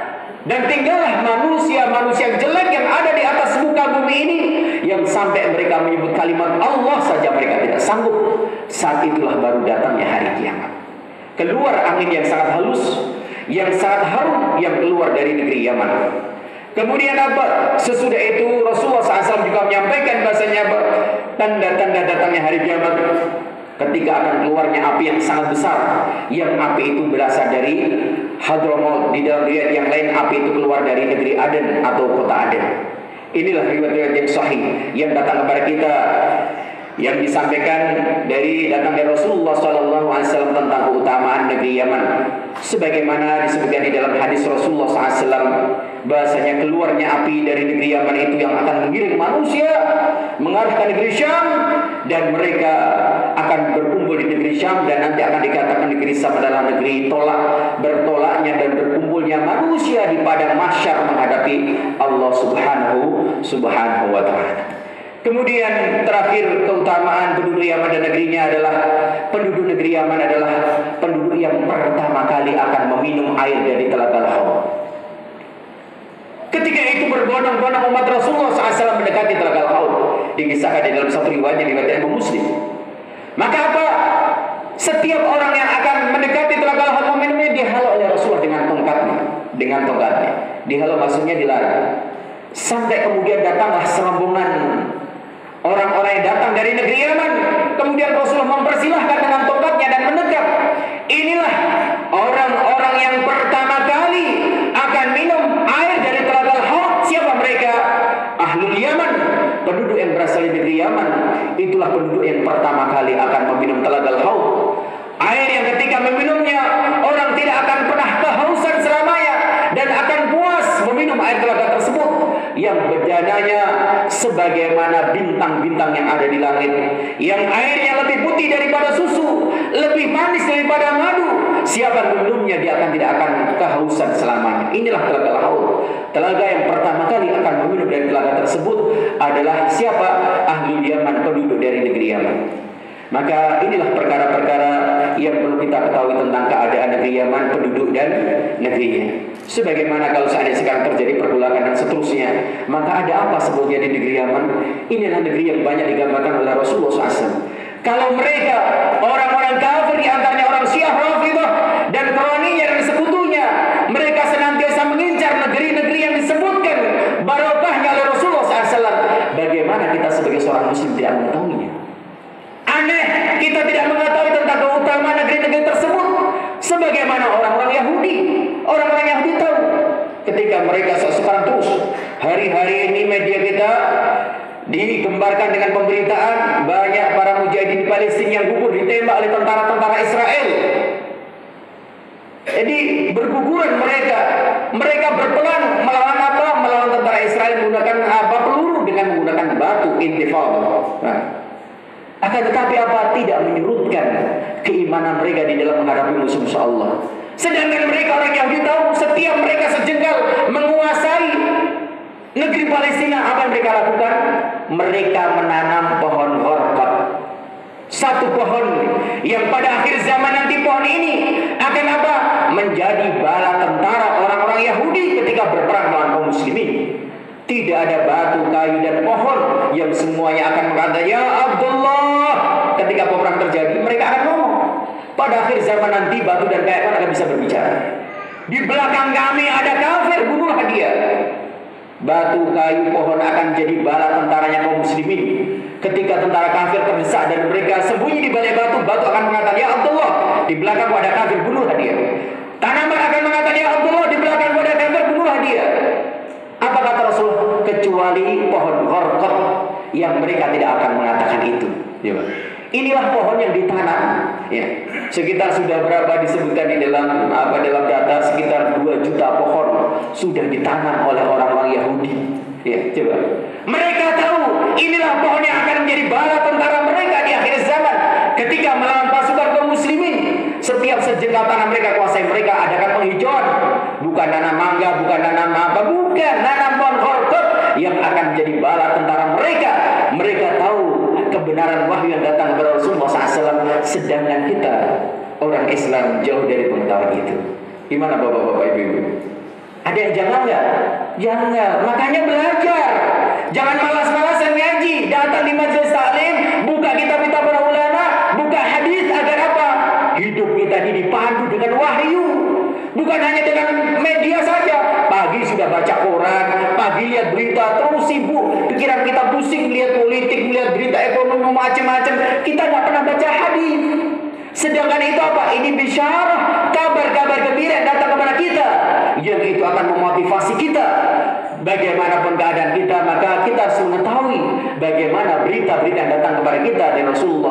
dan tinggallah manusia-manusia jelek yang ada di atas muka bumi ini, yang sampai mereka menyebut kalimat Allah saja mereka tidak sanggup. Saat itulah baru datangnya hari kiamat. Keluar angin yang sangat halus, yang sangat harum, yang keluar dari negeri Yaman. Kemudian apa? Sesudah itu Rasulullah SAW juga menyampaikan bahasanya tanda-tanda datangnya hari kiamat, ketika akan keluarnya api yang sangat besar, yang api itu berasal dari Hadramaut. Di dalam riwayat yang lain, api itu keluar dari negeri Aden atau kota Aden. Inilah riwayat yang sahih yang datang kepada kita, yang disampaikan datang dari Rasulullah SAW tentang keutamaan negeri Yaman. Sebagaimana disebutkan di dalam hadis Rasulullah SAW, bahasanya keluarnya api dari negeri Yaman itu yang akan mengiring manusia mengarah ke negeri Syam, dan mereka akan berkumpul di negeri Syam, dan nanti akan dikatakan negeri Syam adalah negeri bertolaknya dan berkumpulnya manusia di padang mahsyar menghadapi Allah Subhanahu wa Ta'ala. Kemudian terakhir, keutamaan penduduk Yaman dan negerinya adalah penduduk negeri Yaman adalah penduduk yang pertama kali akan meminum air dari telaga Al-Haud. Ketika itu berbondong-bondong umat Rasulullah SAW mendekati telaga Al-Haud, dikisahkan di dalam satu riwayat yang diriwayatkan Imam Muslim. Maka apa? Setiap orang yang akan mendekati telaga Al-Haud meminumnya dihalau oleh Rasulullah dengan tongkatnya. Dihalau maksudnya dilarang. Sampai kemudian datanglah serombongan orang-orang yang datang dari negeri Yaman. Kemudian Rasulullah mempersilahkan dengan tongkatnya dan mendekat. Inilah orang-orang yang pertama kali akan minum air dari telaga Al-Haud. Siapa mereka? Ahlul Yaman, penduduk yang berasal dari negeri Yaman. Itulah penduduk yang pertama kali akan meminum air telaga tersebut yang berdananya sebagaimana bintang-bintang yang ada di langit, yang airnya lebih putih daripada susu, lebih manis daripada madu. Siapa minumnya dia tidak akan kehausan selamanya. Inilah telaga Al-Haud. Telaga yang pertama kali akan meminum dari telaga tersebut adalah siapa? Ahli Yaman, penduduk dari negeri Yaman. Maka inilah perkara-perkara yang perlu kita ketahui tentang keadaan negeri Yaman, penduduk dan negerinya. Sebagaimana kalau seandainya sekarang terjadi pergolakan dan seterusnya, maka ada apa sebetulnya di negeri Yaman? Inilah negeri yang banyak digambarkan oleh Rasulullah SAW. Kalau mereka orang-orang kafir, di antaranya orang Syiah Rafidhah dan kroninya dan sekutunya, mereka senantiasa mengincar negeri-negeri yang disebutkan barokahnya oleh Rasulullah SAW. Bagaimana kita sebagai seorang Muslim tidak mengetahuinya? Aneh, kita tidak mengetahui tentang keutamaan negeri-negeri tersebut. Sebagaimana orang-orang Yahudi. Orang-orang Yahudi tahu. Ketika mereka sekarang terus hari-hari ini media kita digembarkan dengan pemberitaan banyak para mujahidin Palestina yang gugur ditembak oleh tentara-tentara Israel. Jadi berguguran mereka. Mereka berpelan melawan apa? Melawan tentara Israel menggunakan apa? Peluru dengan menggunakan batu intifal. Nah, akan tetapi apa? Tidak menyurutkan keimanan mereka di dalam menghadapi musuh-musuh Allah. Sedangkan mereka orang Yahudi tahu setiap mereka sejengkal menguasai negeri Palestina, apa yang mereka lakukan? Mereka menanam pohon horkot. Satu pohon yang pada akhir zaman nanti pohon ini akan apa? Menjadi bala tentara orang-orang Yahudi ketika berperang melawan kaum muslimin. Tidak ada batu, kayu, dan pohon yang semuanya akan berkata, "Ya Abdullah." Ketika perang terjadi, mereka akan ngomong. Pada akhir zaman nanti batu dan kayu akan bisa berbicara. Di belakang kami ada kafir, bunuhlah dia. Batu, kayu, pohon akan jadi bala tentaranya kaum muslimin. Ketika tentara kafir terdesak dan mereka sembunyi di balik batu, batu akan mengatakan, "Ya Abdullah, di belakang ada kafir, bunuhlah dia." Tanaman akan mengatakan, "Ya Abdullah, di belakang ada kafir, bunuhlah dia." Apa kata Rasul? Kecuali pohon horkot yang mereka tidak akan mengatakan itu. Ya, inilah pohon yang ditanam. Ya, sekitar sudah berapa disebutkan di dalam data, sekitar 2 juta pohon sudah ditanam oleh orang-orang Yahudi. Ya, coba. Mereka tahu inilah pohon yang akan menjadi bala tentara mereka di akhir zaman ketika melawan pasukan kaum muslimin. Setiap sejengkal tanah mereka kuasai, mereka adakan penghijauan. Bukan nanam mangga, bukan nanam apa, bukan nanam pohon horkot yang akan menjadi bala tentara mereka. Mereka tahu kebenaran wahyu yang datang kepada Rasulullah SAW. Sedangkan kita orang Islam jauh dari pengetahuan itu. Gimana bapak-bapak, ibu-ibu? Ada yang jangan nggak? Jangan. Makanya belajar. Jangan malas-malasan ngaji. Datang di majelis taklim, buka kitab-kitab para ulama, buka hadis agar apa? Hidup kita ini dipandu dengan wahyu. Bukan hanya dengan media saja. Pagi sudah baca koran, pagi lihat berita, terus sibuk. Pikiran kita pusing melihat politik, melihat berita ekonomi macam-macam. Kita nggak pernah baca hadis. Sedangkan itu apa? Ini bisyarah, kabar-kabar gembira yang datang kepada kita, yang itu akan memotivasi kita. Bagaimanapun keadaan kita, maka kita harus mengetahui bagaimana berita-berita yang datang kepada kita dari Rasulullah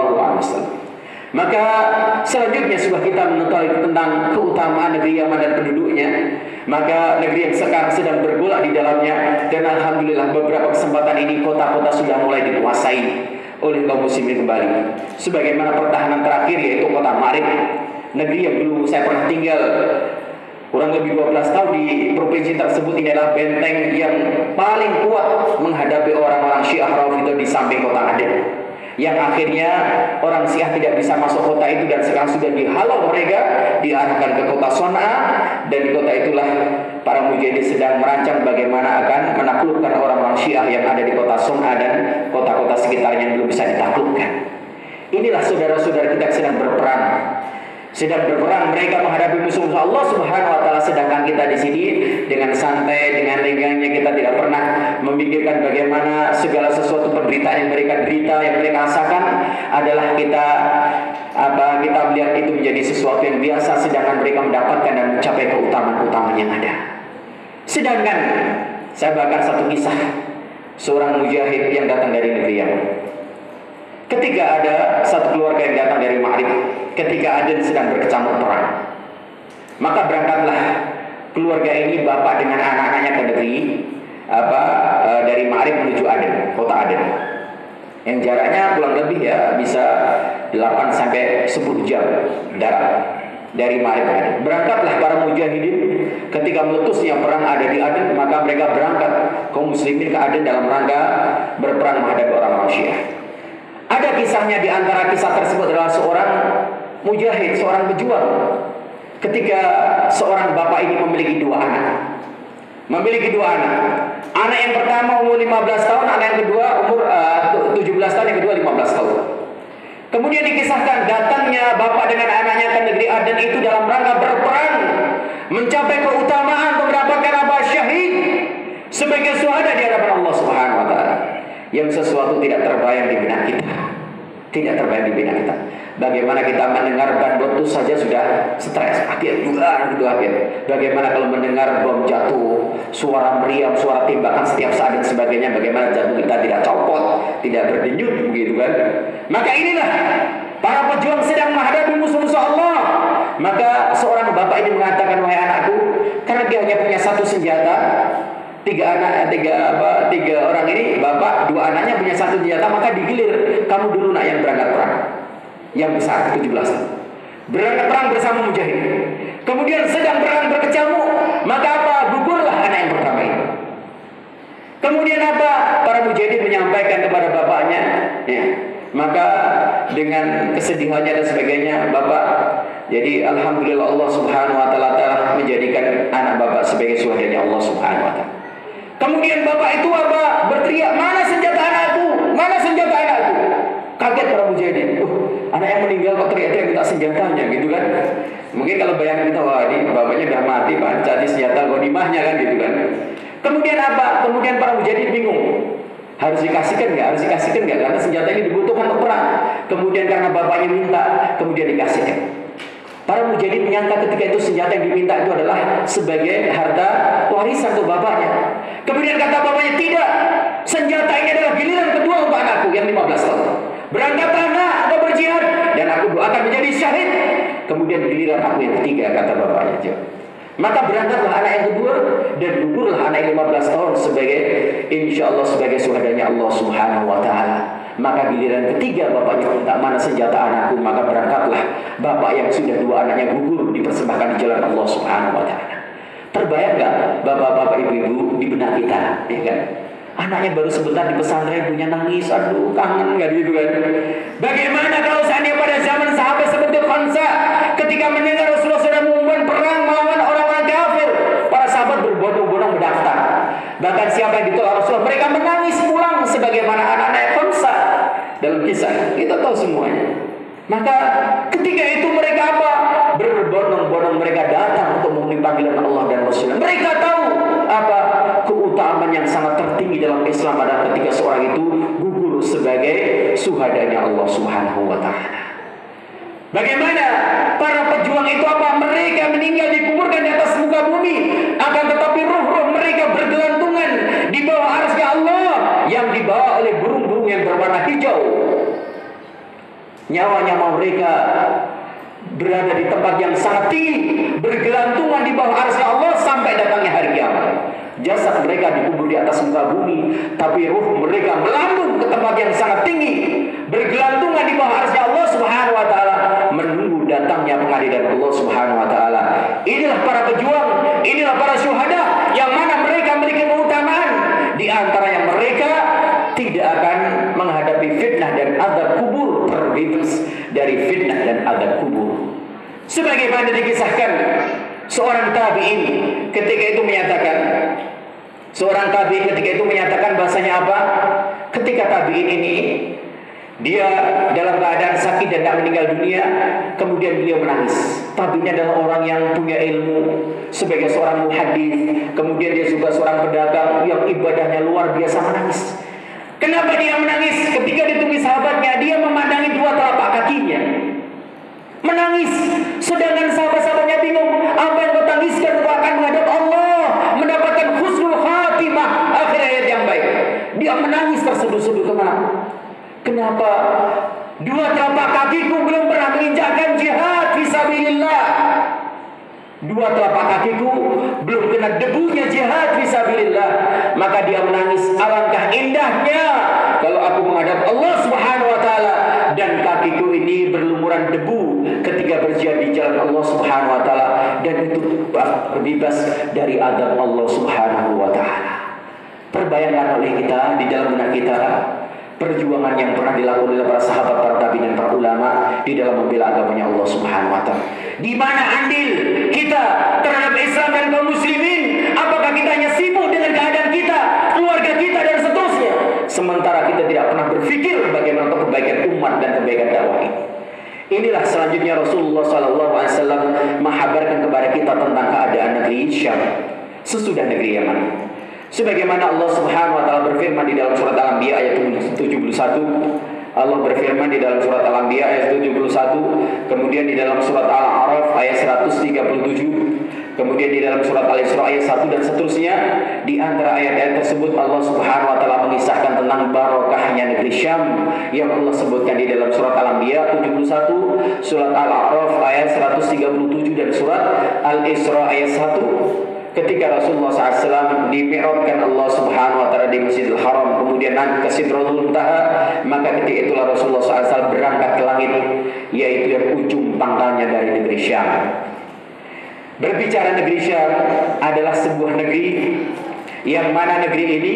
SAW. Maka selanjutnya setelah kita mengetahui tentang keutamaan negeri Yaman dan penduduknya, maka negeri yang sekarang sedang bergolak di dalamnya, dan alhamdulillah beberapa kesempatan ini kota-kota sudah mulai dikuasai oleh kaum muslimin kembali. Sebagaimana pertahanan terakhir yaitu kota Ma'rib, negeri yang dulu saya pernah tinggal kurang lebih 12 tahun di provinsi tersebut. Ini adalah benteng yang paling kuat menghadapi orang-orang Syiah Rafidhah di samping kota Aden, yang akhirnya orang Syiah tidak bisa masuk kota itu, dan sekarang sudah dihalau mereka, diarahkan ke kota Son'a. Dan di kota itulah para mujahidin sedang merancang bagaimana akan menaklukkan orang-orang Syiah yang ada di kota Son'a dan kota-kota sekitarnya yang belum bisa ditaklukkan. Inilah saudara-saudara kita sedang berperang. Mereka menghadapi musuh-musuh Allah Subhanahu wa taala, sedangkan kita di sini dengan santai, dengan lenggangnya, kita tidak pernah memikirkan bagaimana segala sesuatu penderitaan yang mereka derita, yang mereka rasakan adalah kita melihat itu menjadi sesuatu yang biasa, sedangkan mereka mendapatkan dan mencapai keutamaan-keutamaan yang ada. Sedangkan saya bahkan satu kisah seorang mujahid yang datang dari negeri Yaman. Ketika ada satu keluarga yang datang dari Ma'rib, ketika Aden sedang berkecamuk perang, maka berangkatlah keluarga ini bapak dengan anak-anaknya ke negeri dari Ma'rib menuju Aden, kota Aden. Yang jaraknya kurang lebih ya bisa 8 sampai 10 jam darat dari Ma'rib Aden. Berangkatlah para mujahidin ketika meletusnya perang ada di Aden, maka mereka berangkat kaum muslimin ke Aden dalam rangka berperang menghadapi orang Syiah. Ada kisahnya, di antara kisah tersebut adalah seorang mujahid, seorang pejuang. Ketika seorang bapak ini memiliki 2 anak. Anak yang pertama umur 15 tahun, anak yang kedua umur 17 tahun, yang kedua 15 tahun. Kemudian dikisahkan datangnya bapak dengan anaknya ke negeri Aden itu dalam rangka berperang, mencapai keutamaan untuk mendapatkan syahid sebagai syuhada di hadapan Allah Subhanahu wa taala. Yang sesuatu tidak terbayang di benak kita. Bagaimana kita mendengar bandot itu saja sudah stres, akhir. Bagaimana kalau mendengar bom jatuh, suara meriam, suara tembakan setiap saat dan sebagainya, bagaimana jantung kita tidak copot, tidak berdenyut begitu kan? Maka inilah para pejuang sedang menghadapi musuh-musuh Allah. Maka seorang bapak ini mengatakan, wahai anakku, karena dia hanya punya 1 senjata, 3 orang ini, bapak 2 anaknya punya 1 senjata, maka digilir, kamu dulu nak yang berangkat perang, yang besar 17 tahun, berangkat perang bersama mujahid. Kemudian sedang perang berkecamuk, maka gugurlah anak yang pertama ini. Kemudian para mujahid menyampaikan kepada bapaknya, ya, maka dengan kesedihannya dan sebagainya, bapak, jadi alhamdulillah Allah Subhanahu wa taala telah menjadikan anak bapak sebagai syuhadanya Allah Subhanahu wa taala. Kemudian bapak itu berteriak, mana senjata anakku? Kaget para mujahidin. Anak yang meninggal kok teriak-teriak minta senjatanya gitu kan. Mungkin kalau bayangin kita, wah ini bapaknya udah mati, Pak, cari senjata ghanimahnya kan gitu kan. Kemudian Kemudian para mujahidin bingung. Harus dikasihkan nggak? Karena senjata ini dibutuhkan untuk perang. Kemudian karena bapaknya minta, kemudian dikasihkan. Para mujahidin menyangka ketika itu senjata yang diminta itu adalah sebagai harta warisan untuk bapaknya. Kemudian kata bapaknya, tidak, senjata ini adalah giliran kedua untuk anakku yang 15 tahun. Berangkatlah nak atau berjihad, dan aku doakan menjadi syahid. Kemudian giliran aku yang ketiga, kata bapaknya. Maka berangkatlah anak yang kedua, dan gugurlah anak yang 15 tahun sebagai, insya Allah sebagai syuhadanya Allah Subhanahu wa ta'ala. Maka giliran ketiga bapaknya minta, mana senjata anakku? Maka berangkatlah bapak yang sudah 2 anaknya gugur dipersembahkan di jalan Allah Subhanahu wa ta'ala. Terbayang nggak bapak-bapak, ibu-ibu di benak kita, ya kan? Anaknya baru sebentar di pesantren punya nangis, aduh kangen nggak gitu kan? Bagaimana kalau seandainya pada zaman sahabat seperti Khansa, ketika mendengar Rasulullah sedang mengumumkan perang melawan orang-orang kafir, para sahabat berbondong-bondong mendaftar. Bahkan siapa yang ditolak Rasulullah, mereka menangis pulang sebagaimana anak-anak Khansa dalam kisah. Kita tahu semuanya. Maka ketika itu mereka berbondong-bondong mereka datang untuk memenuhi panggilan Allah dan Rasulullah. Mereka tahu keutamaan yang sangat tertinggi dalam Islam adalah ketika seorang itu gugur sebagai syuhadanya Allah Subhanahu wa ta'ala. Bagaimana para pejuang itu mereka meninggal dikuburkan di atas muka bumi, akan tetapi ruh-ruh mereka bergelantungan di bawah arsy Allah yang dibawa oleh burung-burung yang berwarna hijau. Nyawa-nyawa mereka berada di tempat yang sangat tinggi, bergelantungan di bawah arsy Allah sampai datangnya hari kiamat. Jasad mereka dikubur di atas muka bumi, tapi ruh mereka melambung ke tempat yang sangat tinggi, bergelantungan di bawah arsy Allah Subhanahu wa ta'ala, menunggu datangnya pengadilan Allah Subhanahu wa ta'ala. Inilah para pejuang, inilah para syuhada yang mana mereka memiliki keutamaan. Di antaranya mereka tidak akan menghadapi fitnah dan azab kubur, terbebas dari fitnah dan azab kubur. Sebagaimana dikisahkan seorang tabi'in ketika itu menyatakan bahasanya ketika tabi'in ini dia dalam keadaan sakit dan tidak meninggal dunia, kemudian beliau menangis. Tabi'in adalah orang yang punya ilmu sebagai seorang muhadits, kemudian dia juga seorang pedagang yang ibadahnya luar biasa, menangis. Kenapa dia menangis? Ketika ditemui sahabatnya, dia memandangi 2 telapak kakinya, menangis. Sedangkan sahabat-sahabatnya bingung, apa yang kau tangiskan? Kau akan menghadap Allah, mendapatkan husnul khatimah, akhir hayat yang baik. Dia menangis terseduh-seduh. Kenapa? 2 telapak kakiku belum pernah menginjakkan jihad fisabilillah. Dua telapak kakiku belum kena debunya jihad fisabilillah, maka dia menangis. Alangkah indahnya kalau aku menghadap Allah Subhanahu wa taala dan kakiku ini berlumuran debu ketika berjihad di jalan Allah Subhanahu wa taala, dan itu terbebas dari azab Allah Subhanahu wa taala. Terbayangkan oleh kita di dalam benak kita perjuangan yang pernah dilakukan oleh para sahabat, para tabi dan para ulama di dalam membela agamanya Allah Subhanahu wa taala. Di mana andil kita terhadap Islam dan kaum muslimin? Apakah kita hanya sibuk dengan keadaan kita, keluarga kita dan seterusnya, sementara kita tidak pernah berpikir bagaimana untuk kebaikan umat dan kebaikan dakwah ini? Inilah selanjutnya Rasulullah SAW menghabarkan kepada kita tentang keadaan negeri Syam sesudah negeri Yaman. Sebagaimana Allah Subhanahu wa taala berfirman di dalam surat Al-Anbiya ayat 71. Allah berfirman di dalam surat Al-Anbiya ayat 71, kemudian di dalam surat Al-A'raf ayat 137, kemudian di dalam surat Al-Isra ayat 1 dan seterusnya. Di antara ayat-ayat tersebut Allah Subhanahu wa taala mengisahkan tentang barokahnya negeri Syam yang Allah sebutkan di dalam surat Al-Anbiya 71, surat Al-A'raf ayat 137 dan surat Al-Isra ayat 1. Ketika Rasulullah SAW dimi'rajkan Allah Subhanahu wa taala di Masjidil Haram, kemudian naik ke Sidratul Muntaha, maka ketika itulah Rasulullah SAW berangkat ke langit, yaitu yang ujung pangkalnya dari negeri Syam. Berbicara negeri Syam adalah sebuah negeri yang mana negeri ini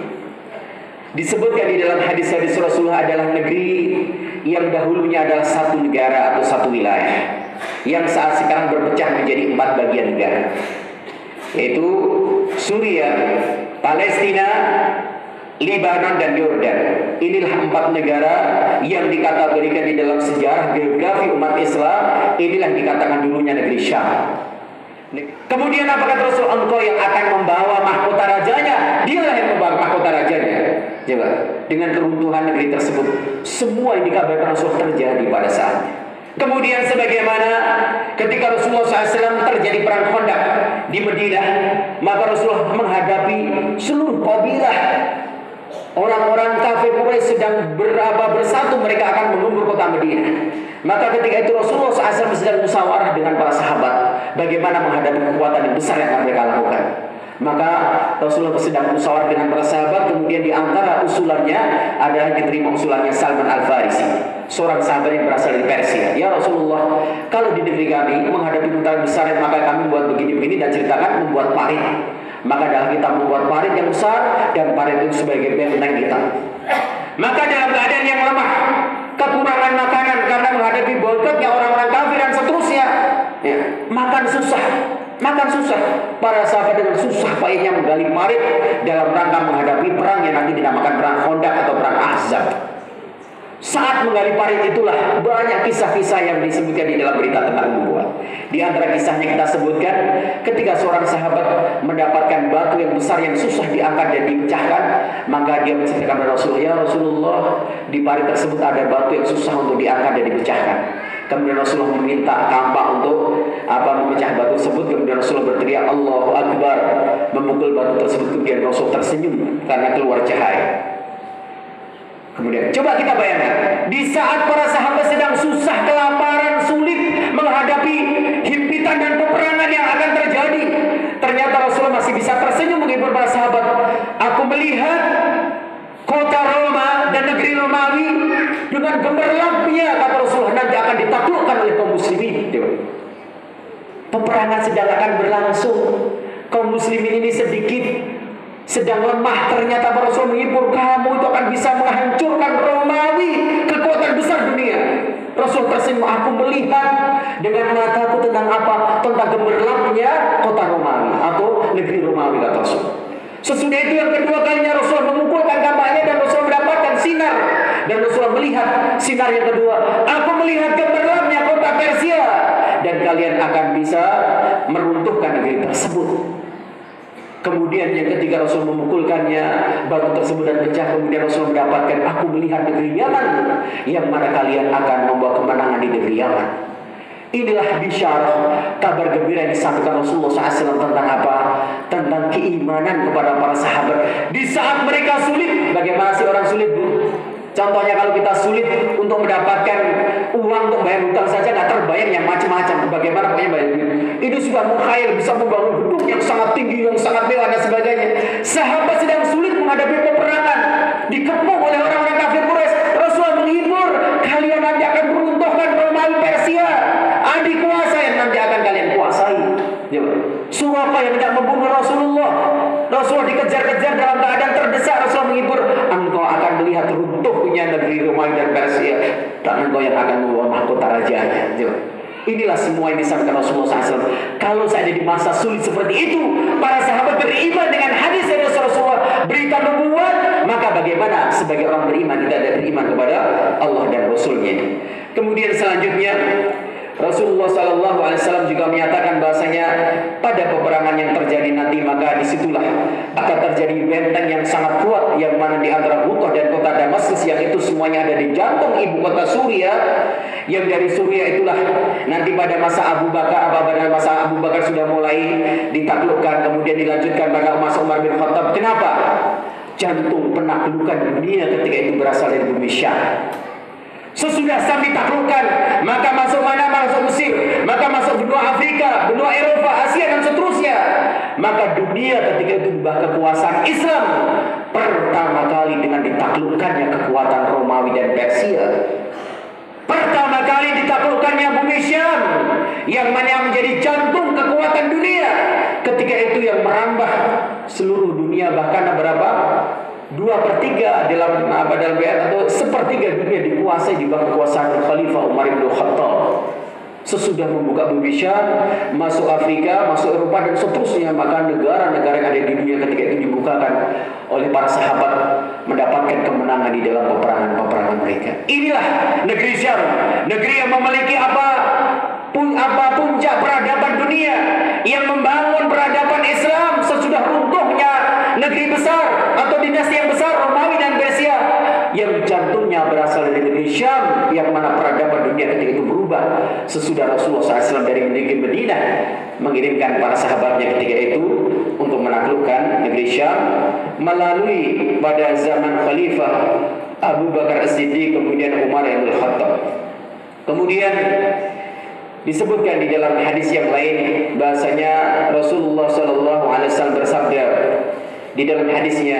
disebutkan di dalam hadis-hadis Rasulullah adalah negeri yang dahulunya adalah satu negara atau satu wilayah, yang saat sekarang berpecah menjadi 4 bagian negara, yaitu Suriah, Palestina, Lebanon dan Yordan. Inilah 4 negara yang dikategorikan di dalam sejarah geografi umat Islam. Inilah dikatakan dulunya negeri Syam. Kemudian apa kata Rasul? Engkau yang akan membawa mahkota rajanya. Dialah yang membawa mahkota rajanya. Coba, dengan keruntuhan negeri tersebut, semua yang dikabarkan Rasul terjadi pada saatnya. Kemudian sebagaimana ketika Rasulullah SAW terjadi perang Khandaq di Madinah, maka Rasulullah menghadapi seluruh kabilah orang-orang kafir Quraisy sedang bersatu, mereka akan mengumpul kota Madinah. Maka ketika itu Rasulullah SAW sedang musyawarah dengan para sahabat bagaimana menghadapi kekuatan yang besar yang akan mereka lakukan. Maka Rasulullah sedang musyawarah dengan para sahabat, kemudian di antara usulannya adalah diterima usulannya Salman Al-Farisi, seorang sahabat yang berasal dari Persia. Ya Rasulullah, kalau di negeri kami menghadapi tentara besar, maka kami membuat begini-begini dan ceritakan membuat parit. Maka dalam kita membuat parit yang besar, dan parit itu sebagai benteng kita. Maka dalam keadaan yang lemah, kekurangan makanan karena menghadapi boykotnya orang-orang kafir dan seterusnya, ya, makan susah. Para sahabat dengan susah payahnya menggali parit dalam rangka menghadapi perang yang nanti dinamakan perang Khandaq atau perang Ahzab. Saat menggali parit itulah banyak kisah-kisah yang disebutkan di dalam berita tentang nubuat. Di antara kisahnya kita sebutkan ketika seorang sahabat mendapatkan batu yang besar yang susah diangkat dan dipecahkan, maka dia menceritakan kepada Rasulullah, ya Rasulullah, di parit tersebut ada batu yang susah untuk diangkat dan dipecahkan. Kemudian Rasulullah meminta kampak untuk memecah batu tersebut. Kemudian Rasulullah berteriak Allahu Akbar, memukul batu tersebut. Kemudian Rasul tersenyum karena keluar cahaya. Kemudian coba kita bayangkan, di saat para sahabat sedang susah, kelaparan, sulit menghadapi himpitan dan peperangan yang akan terjadi, ternyata Rasulullah masih bisa tersenyum menghibur para sahabat. Aku melihat kota Roma dan negeri Romawi dengan gemerlapnya, kata Rasulullah, nanti akan ditaklukkan oleh kaum muslimin. Peperangan sedang akan berlangsung, kaum muslimin ini sedang lemah. Ternyata Rasul menghibur, kamu itu akan bisa menghancurkan Romawi, kekuatan besar dunia. Rasul tersenyum, aku melihat dengan mataku tentang apa? Tentang gemerlapnya kota Romawi atau negeri Romawi, kata Rasul. Sesudah itu yang kedua kalinya Rasul memukulkan kampanye dan Rasul mendapatkan sinar. Dan Rasul melihat sinar yang kedua, aku melihat gemerlapnya kota Persia, dan kalian akan bisa meruntuhkan negeri tersebut. Kemudian yang ketiga Rasul memukulkannya, batu tersebut dan pecah. Kemudian Rasul mendapatkan, aku melihat negeri Yaman, yang mana kalian akan membawa kemenangan di negeri Yaman. Inilah bisyarah, kabar gembira yang disampaikan Rasulullah SAW tentang apa? Tentang keimanan kepada para sahabat. Di saat mereka sulit, bagaimana sih orang sulit, Bu? Contohnya kalau kita sulit untuk mendapatkan uang untuk bayar hutang saja, nggak terbayang yang macam-macam. Bagaimana pokoknya bayar duit. Itu sudah mukhail, bisa membangun gedung yang sangat tinggi, yang sangat mewah dan sebagainya. Sahabat sedang sulit menghadapi peperangan, dikepung oleh orang-orang kafir Quraisy. Rasulullah menghibur, kalian nanti akan meruntuhkan Romawi Persia, adik kuasa yang nanti akan kalian kuasai. Suraka yang tidak membunuh Rasulullah. Rasulullah dikejar-kejar dalam keadaan terdesak. Rasulullah menghibur, engkau akan melihat runtuhnya negeri Romawi dan Persia, dan engkau yang akan membawa mahkota rajanya. Inilah semua yang disampaikan Rasulullah SAW. Kalau saja di masa sulit seperti itu, para sahabat beriman dengan hadis dari Rasulullah, berita nubuat, maka bagaimana sebagai orang beriman kita ada beriman kepada Allah dan Rasulnya. Kemudian selanjutnya Rasulullah SAW juga menyatakan bahasanya pada peperangan yang terjadi nanti, maka disitulah akan terjadi benteng yang sangat kuat, yang mana di antara Butoh dan kota Damaskus, yang itu semuanya ada di jantung ibu kota Suriah. Yang dari Suriah itulah nanti pada masa Abu Bakar, apabila masa Abu Bakar sudah mulai ditaklukkan, kemudian dilanjutkan pada masa Umar bin Khattab. Kenapa? Jantung penaklukan dunia ketika itu berasal dari bumi Syam. Sesudah Syam ditaklukkan, maka masuk mana? Masuk Mesir, maka masuk benua Afrika, benua Eropa, Asia dan seterusnya. Maka dunia ketika itu dibawah kekuasaan Islam pertama kali dengan ditaklukkannya kekuatan Romawi dan Persia. Pertama kali ditaklukkannya bumi Syam, yang mana menjadi jantung kekuatan dunia. Ketika itu yang merambah seluruh dunia, bahkan berapa? 2/3 dalam bayat atau 1/3 dunia dikuasai di bawah kekuasaan Khalifah Umar bin Khattab. Sesudah membuka bumi Syam, masuk Afrika, masuk Eropa dan seterusnya, maka negara-negara yang ada di dunia ketika itu dibukakan oleh para sahabat, mendapatkan kemenangan di dalam peperangan-peperangan mereka. Inilah negeri Syam, negeri yang memiliki puncak peradaban dunia, yang membangun peradaban Islam sesudah runtuhnya negeri besar atau dinasti yang besar Romawi dan Persia, yang jantungnya berasal dari negeri Syam, yang mana peradaban dunia ketika itu berubah sesudah Rasulullah SAW dari negeri Madinah mengirimkan para sahabatnya ketika itu untuk menaklukkan negeri Syam melalui pada zaman Khalifah Abu Bakar As-Siddiq, kemudian Umar bin Khattab. Kemudian disebutkan di dalam hadis yang lain bahasanya Rasulullah SAW bersabda di dalam hadisnya,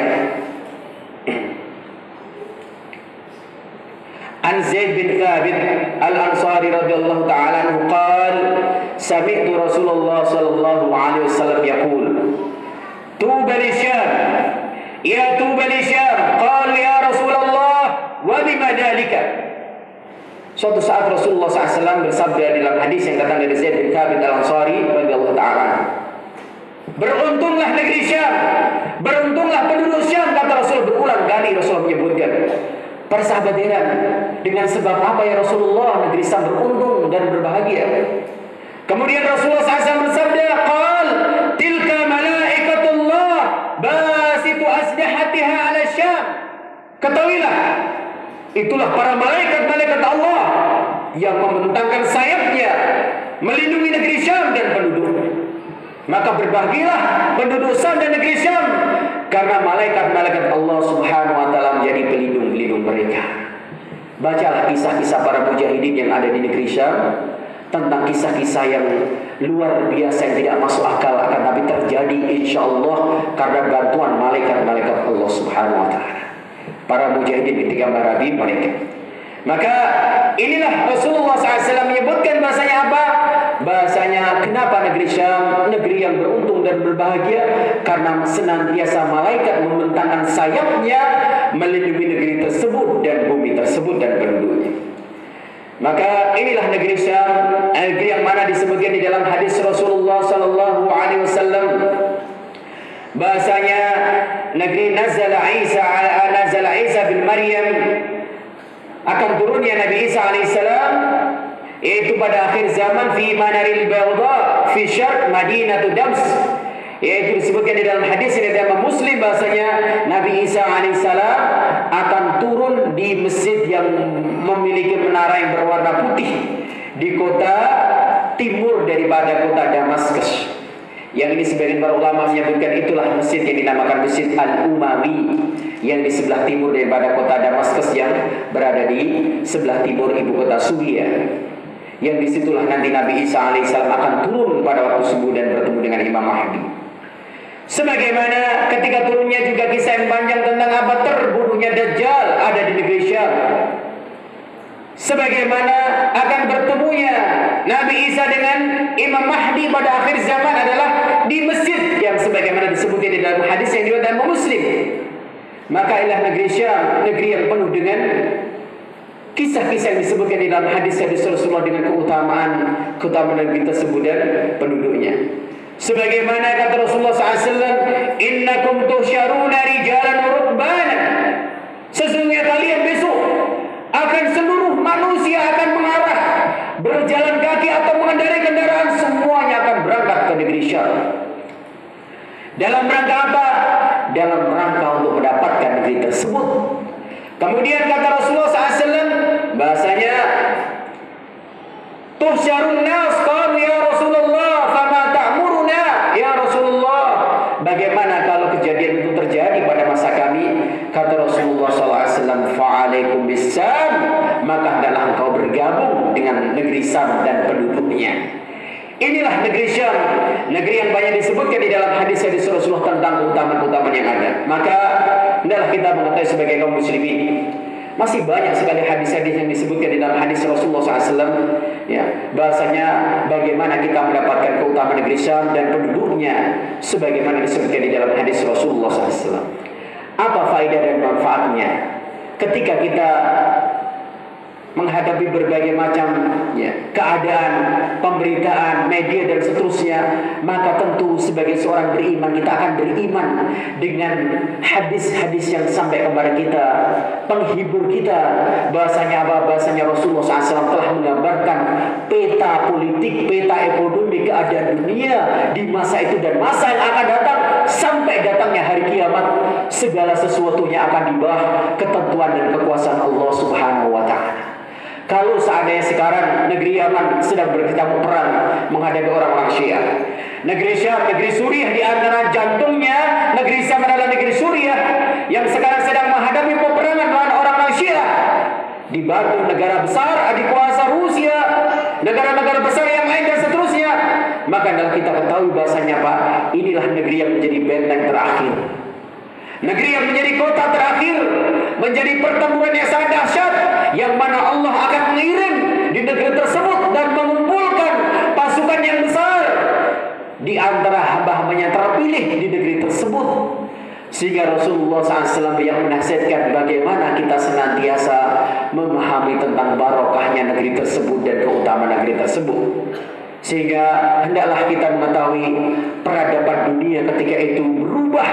An Zaid bin Thabit Al-Ansari radhiyallahu ta'ala anhu qala sami'tu Rasulullah sallallahu alaihi wasallam yaqul tuba li Syam ya tuba li Syam qalu ya Rasulullah wa bima dzalika. Suatu saat Rasulullah SAW bersabda dalam hadis yang datang dari Zaid bin Thabit Al-Ansari radhiyallahu ta'ala, beruntunglah negeri Syam, beruntunglah penduduk Syam, kata Rasul berulang kali. Rasul menyebutkan. Para sahabat heran, dengan sebab apa ya Rasulullah negeri Syam beruntung dan berbahagia? Kemudian Rasulullah SAW bersabda, qal tilka malaikatullah basitu asdahatiha ala Syam. Ketahuilah, itulah para malaikat-malaikat Allah yang membentangkan sayapnya melindungi negeri Syam dan penduduknya. Maka berbahagialah penduduk Syam dan negeri Syam, karena malaikat-malaikat Allah Subhanahu wa taala menjadi pelindung-pelindung mereka. Bacalah kisah-kisah para mujahidin yang ada di negeri Syam, tentang kisah-kisah yang luar biasa yang tidak masuk akal, akan tapi terjadi insyaallah karena bantuan malaikat-malaikat Allah Subhanahu wa taala. Para mujahidin ketika menghadapi mereka. Maka inilah Rasulullah SAW menyebutkan bahasanya apa? Bahasanya kenapa negeri Syam negeri yang beruntung dan berbahagia? Karena senantiasa malaikat membentangkan sayapnya melindungi negeri tersebut dan bumi tersebut dan penduduknya. Maka inilah negeri Syam, negeri yang mana disebutkan di dalam hadis Rasulullah SAW bahasanya negeri nazala Isa bin Maryam, akan turunnya Nabi Isa alaihissalam, yaitu pada akhir zaman fi manaril bawda fi syarq Madinatu Dams, yaitu disebutkan di dalam hadis ini dalam Muslim bahasanya Nabi Isa alaihissalam akan turun di masjid yang memiliki menara yang berwarna putih di kota timur daripada kota Damaskus, Yang ini sebagian para ulama menyebutkan itulah masjid yang dinamakan Masjid Al-Umawi, yang di sebelah timur daripada kota Damaskus yang berada di sebelah timur ibu kota Suriah. Yang disitulah nanti Nabi Isa alaihissalam akan turun pada waktu subuh dan bertemu dengan Imam Mahdi. Sebagaimana ketika turunnya juga kisah yang panjang tentang apa terbunuhnya Dajjal ada di negeri Syam. Sebagaimana akan bertemunya Nabi Isa dengan Imam Mahdi pada akhir zaman adalah di masjid yang sebagaimana disebutkan di dalam hadis yang diriwayatkan Muslim. Maka ialah negeri Syam, negeri yang penuh dengan kisah-kisah yang disebutkan di dalam hadis-hadis Rasulullah dengan keutamaan negeri tersebut dan penduduknya. Sebagaimana kata Rasulullah SAW, innakum tuhsyaruna rijalan rukbanan. Sesungguhnya kalian besok akan seluruh manusia akan mengarah berjalan kaki atau mengendarai kendaraan, semuanya akan berangkat ke negeri Syam. Dalam rangka apa? Dalam rangka untuk mendapatkan negeri tersebut. Kemudian kata Rasulullah SAW, bahasanya tuhsyarun nas, qalu ya Rasulullah fama ta'muruna ya Rasulullah, bagaimana kalau kejadian itu terjadi pada masa kami? Kata Rasulullah SAW, fa'alaikum bis-Syam, maka hendaklah engkau bergabung dengan negeri Syam dan penduduknya. Inilah negeri Syam, negeri yang banyak disebutkan di dalam hadis-hadis Rasulullah tentang keutamaan-keutamaan yang ada. Maka hendaklah kita mengetahui sebagai kaum muslimin, masih banyak sekali hadis-hadis yang disebutkan di dalam hadis Rasulullah SAW, ya, bahasanya bagaimana kita mendapatkan keutamaan negeri Syam dan penduduknya, sebagaimana disebutkan di dalam hadis Rasulullah SAW. Apa faedah dan manfaatnya ketika kita menghadapi berbagai macam keadaan, pemberitaan, media dan seterusnya? Maka tentu sebagai seorang beriman kita akan beriman dengan hadis-hadis yang sampai kepada kita, penghibur kita. Bahasanya apa? Bahasanya Rasulullah SAW telah menggambarkan peta politik, peta ekonomi keadaan dunia di masa itu dan masa yang akan datang sampai datangnya hari kiamat. Segala sesuatunya akan di bawah ketentuan dan kekuasaan Allah Subhanahu wa Ta'ala. Kalau seandainya sekarang negeri Yaman sedang berkecamuk perang menghadapi orang-orang Syiah, negeri Syam, negeri Suriah di antara jantungnya negeri Syam adalah negeri Suriah yang sekarang sedang menghadapi peperangan melawan orang-orang Syiah, dibantu negara besar adik kuasa Rusia, negara-negara besar yang lain dan seterusnya. Maka dalam kita ketahui bahasanya Pak, inilah negeri yang menjadi benteng terakhir, negeri yang menjadi kota terakhir, menjadi pertempuran yang sangat dahsyat, yang mana Allah akan mengirim di negeri tersebut dan mengumpulkan pasukan yang besar di antara hamba-hambanya terpilih di negeri tersebut. Sehingga Rasulullah SAW yang menasihatkan bagaimana kita senantiasa memahami tentang barokahnya negeri tersebut dan keutamaan negeri tersebut. Sehingga hendaklah kita mengetahui peradaban dunia ketika itu berubah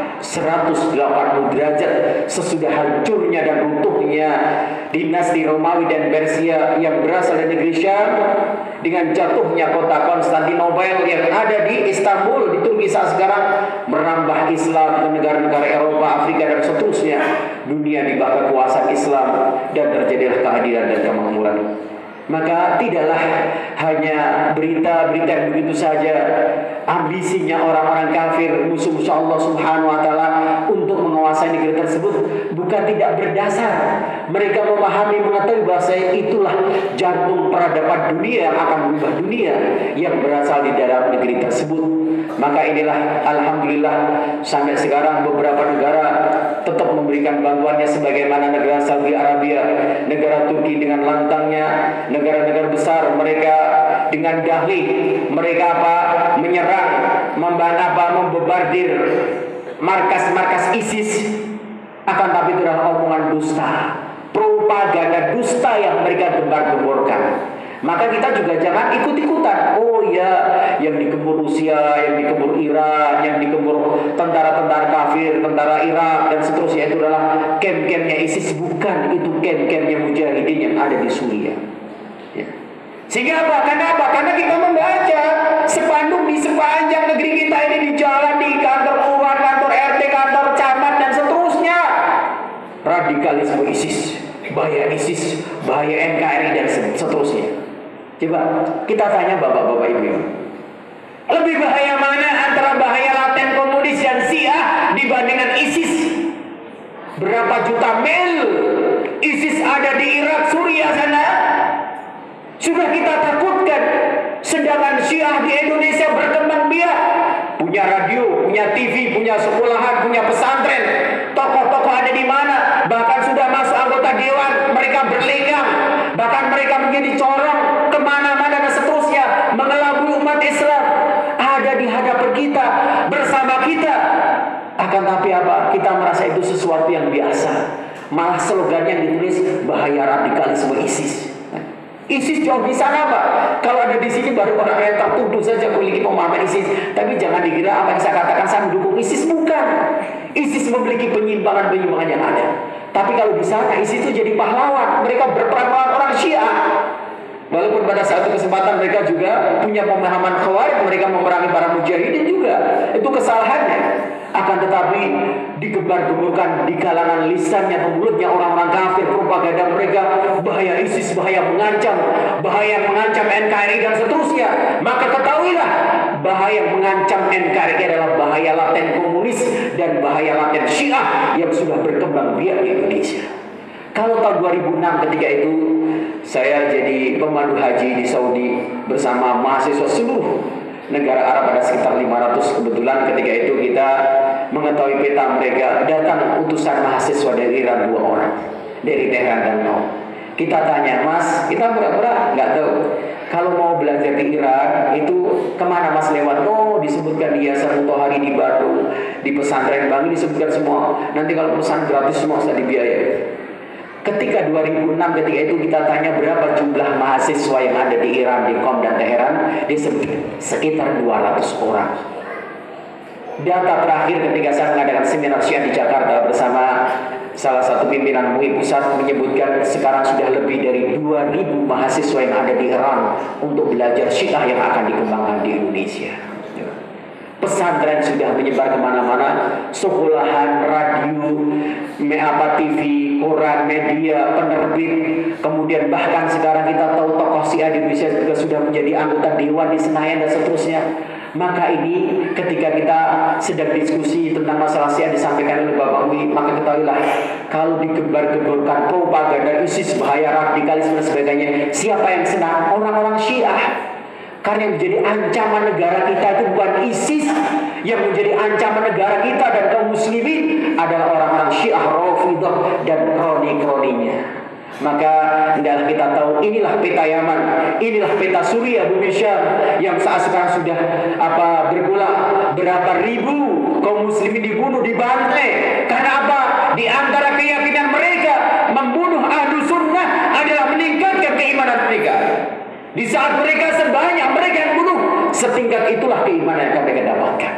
180 derajat sesudah hancurnya dan runtuhnya dinasti Romawi dan Persia yang berasal dari negeri Syam, dengan jatuhnya kota Konstantinopel yang ada di Istanbul di Turki saat sekarang, merambah Islam ke negara-negara Eropa, Afrika dan seterusnya. Dunia di bawah kekuasaan Islam dan terjadilah keadilan dan kemakmuran. Maka tidaklah hanya berita-berita yang begitu saja ambisinya orang-orang kafir, musuh-musuh Allah Subhanahu wa Ta'ala untuk menguasai negeri tersebut bukan tidak berdasar. Mereka memahami, mengetahui bahwa itulah jantung peradaban dunia yang akan berubah dunia yang berasal di dalam negeri tersebut. Maka inilah alhamdulillah sampai sekarang beberapa negara tetap memberikan bantuannya, sebagaimana negara Saudi Arabia, negara Turki dengan lantangnya, negara-negara besar mereka dengan dahli mereka menyerang, membobardir markas-markas ISIS. Akan tapi itu adalah omongan dusta, propaganda dusta yang mereka gembar-gemborkan. Maka kita juga jangan ikut-ikutan. Oh ya, yang dikebur Rusia, yang dikebur Iran, yang dikebur tentara-tentara kafir, tentara Irak dan seterusnya itu adalah camp-campnya ISIS. Bukan, itu camp-campnya mujahidin yang ada di Suriah. Ya. Sehingga apa? Karena kita membaca spanduk di sepanjang negeri kita ini, di jalan, di kantor kelurahan, kantor RT, kantor camat dan seterusnya, radikalisme ISIS, bahaya NKRI dan seterusnya. Coba kita tanya bapak-bapak ibu, Lebih bahaya mana antara bahaya laten komunis dan Syiah dibandingkan ISIS? Berapa juta mil ISIS ada di Irak, Suriah sana? Sudah kita takutkan. Sedangkan Syiah di Indonesia berkembang biak. Punya radio, punya TV, punya sekolahan, punya pesantren. Tokoh-tokoh ada di mana? Bahkan sudah masuk anggota dewan. Mereka berlenggang. Bahkan mereka menjadi corong kemana-mana dan seterusnya. Mengelabui umat Islam. Ada di hadapan kita, bersama kita. Akan tapi apa? Kita merasa itu sesuatu yang biasa. Malah slogannya ditulis bahaya radikalisme ISIS. ISIS jauh di sana Pak. Kalau ada di sini baru orang yang tertuduh saja memiliki pemahaman ISIS. Tapi jangan dikira apa yang saya katakan saya mendukung ISIS, bukan. ISIS memiliki penyimpangan-penyimpangan yang ada. Tapi kalau di sana ISIS itu jadi pahlawan. Mereka berperang melawan orang Syiah. Walaupun pada satu kesempatan mereka juga punya pemahaman Khawarij, mereka memerangi para mujahidin juga. Itu kesalahannya. Akan tetapi digembar-gemburkan di kalangan lisannya atau mulutnya orang-orang kafir, propaganda mereka, bahaya ISIS, bahaya mengancam NKRI dan seterusnya. Maka ketahuilah, bahaya mengancam NKRI adalah bahaya laten komunis dan bahaya laten Syiah yang sudah berkembang biak di Indonesia. Kalau tahun 2006 ketika itu saya jadi pemandu haji di Saudi bersama mahasiswa seluruh negara Arab, ada sekitar 500. Kebetulan ketika itu kita mengetahui peta mereka, datang utusan mahasiswa dari Iran 2 orang, dari Teheran dan Nau. Kita tanya, Mas, kita pura-pura nggak tahu. Kalau mau belajar di Iran itu kemana Mas lewat? Oh, disebutkan di Yayasan Mutahari di Bandung, di pesantren Bang disebutkan semua. Nanti kalau pesan gratis semua sudah dibiayai. Ketika 2006 ketika itu kita tanya berapa jumlah mahasiswa yang ada di Iran, di Qom dan Teheran, disebut sekitar 200 orang. Data terakhir ketika saya mengadakan seminar Syiah di Jakarta bersama salah satu pimpinan MUI pusat menyebutkan sekarang sudah lebih dari 2.000 mahasiswa yang ada di Iran untuk belajar Syiah yang akan dikembangkan di Indonesia. Pesantren sudah menyebar kemana-mana, sekolahan, radio, TV, koran, media, penerbit. Kemudian bahkan sekarang kita tahu tokoh Syiah di Indonesia juga sudah menjadi anggota dewan di Senayan dan seterusnya. Maka ini ketika kita sedang diskusi tentang masalah Syiah disampaikan oleh Bapak Wi, maka ketahuilah kalau digembar-gemborkan propaganda ISIS, bahaya radikalisme dan sebagainya, siapa yang senang? Orang-orang Syiah. Karena yang menjadi ancaman negara kita itu bukan ISIS. Yang menjadi ancaman negara kita dan kaum muslimin adalah orang-orang Syiah, Rafidah dan kroni-kroninya. Maka hendaklah kita tahu, inilah peta Yaman, inilah peta Suriah, bumi Syam yang saat sekarang sudah bergolak berapa ribu kaum muslimin dibunuh, dibantai. Karena apa? Di antara keyakinan mereka, membunuh ahlu sunnah adalah meningkatkan keimanan mereka. Di saat mereka sebanyak mereka yang bunuh, setingkat itulah keimanan yang mereka dapatkan.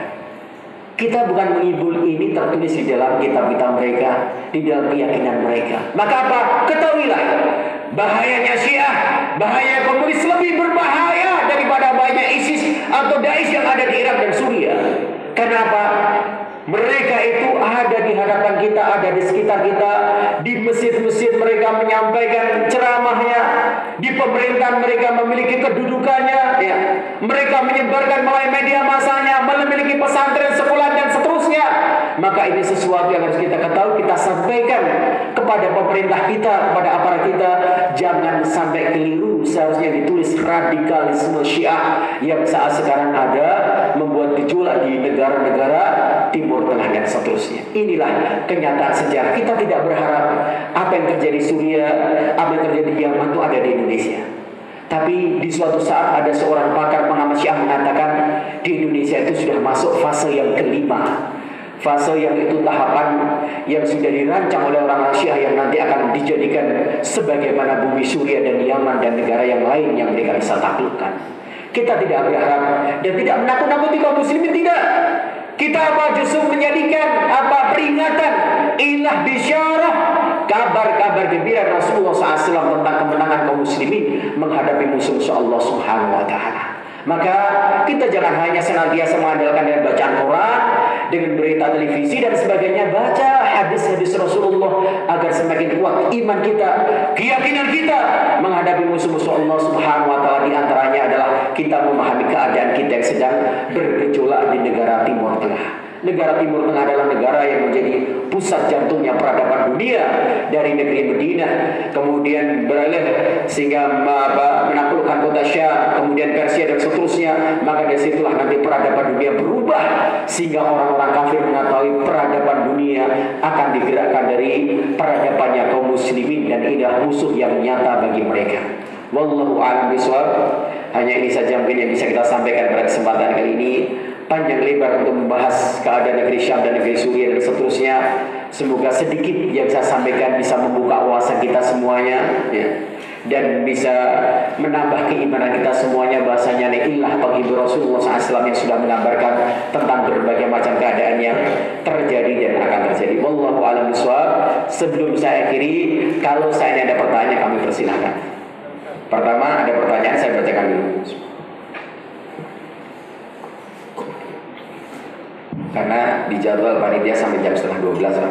Kita bukan menghibur, ini tertulis di dalam kitab-kitab mereka, di dalam keyakinan mereka. Maka apa? Ketahuilah, bahayanya Syiah, bahaya komunis lebih berbahaya daripada bahaya ISIS atau Daesh yang ada di Irak dan Suriah. Kenapa? Mereka itu ada di hadapan kita, ada di sekitar kita. Di masjid-masjid mereka menyampaikan ceramahnya. Di pemerintahan mereka memiliki kedudukannya, ya. Mereka menyebarkan melalui media masanya, memiliki pesantren, sekolah dan seterusnya. Maka ini sesuatu yang harus kita ketahui, kita sampaikan kepada pemerintah kita, kepada aparat kita. Jangan sampai keliru. Seharusnya ditulis radikalisme Syiah yang saat sekarang ada, membuat gejolak di negara-negara Timur Tengah dan seterusnya. Inilah kenyataan sejarah. Kita tidak berharap apa yang terjadi Suriah, apa yang terjadi di Yaman itu ada di Indonesia. Tapi di suatu saat ada seorang pakar pengamat Syiah mengatakan di Indonesia itu sudah masuk fase yang kelima. Fase yang itu tahapan yang sudah dirancang oleh orang Syiah yang nanti akan dijadikan sebagaimana bumi Suriah dan Yaman dan negara yang lain yang mereka bisa taklukkan. Kita tidak berharap dan tidak menakut-nakuti kaum muslimin, tidak. Kita justru menjadikan peringatan, ilah bisyarah, kabar-kabar gembira Rasulullah SAW tentang kemenangan kaum muslimin menghadapi musuh Allah Subhanahu wa taala. Maka kita jangan hanya senantiasa mengandalkan dari bacaan Quran, dengan berita televisi dan sebagainya. Baca hadis-hadis Rasulullah agar semakin kuat iman kita, keyakinan kita menghadapi musuh-musuh Allah Subhanahu wa taala. Di antaranya adalah kita memahami keadaan kita yang sedang bergejolak di negara Timur Tengah. Negara Timur Tengah adalah negara yang menjadi pusat jantungnya peradaban dunia, dari negeri Madinah kemudian beralih sehingga menaklukkan kota Syam, kemudian Persia dan seterusnya. Maka dari situlah nanti peradaban dunia berubah sehingga orang-orang kafir mengetahui peradaban dunia akan digerakkan dari peradabannya kaum muslimin, dan inilah musuh yang nyata bagi mereka. Wallahu a'lam bishawab. Hanya ini saja mungkin yang bisa kita sampaikan pada kesempatan kali ini. Panjang lebar untuk membahas keadaan negeri Syam dan negeri Suriah dan seterusnya. Semoga sedikit yang saya sampaikan bisa membuka wawasan kita semuanya, ya, dan bisa menambah keimanan kita semuanya. Bahasanya ilah penghibur Rasulullah SAW yang sudah mengabarkan tentang berbagai macam keadaan yang terjadi dan akan terjadi. Wallahu a'lam bishawab. Sebelum saya akhiri, kalau saya ada pertanyaan kami persilahkan. Pertama ada pertanyaan, saya bacakan dulu. Karena di jadwal panitia sampai jam 11:30 lah.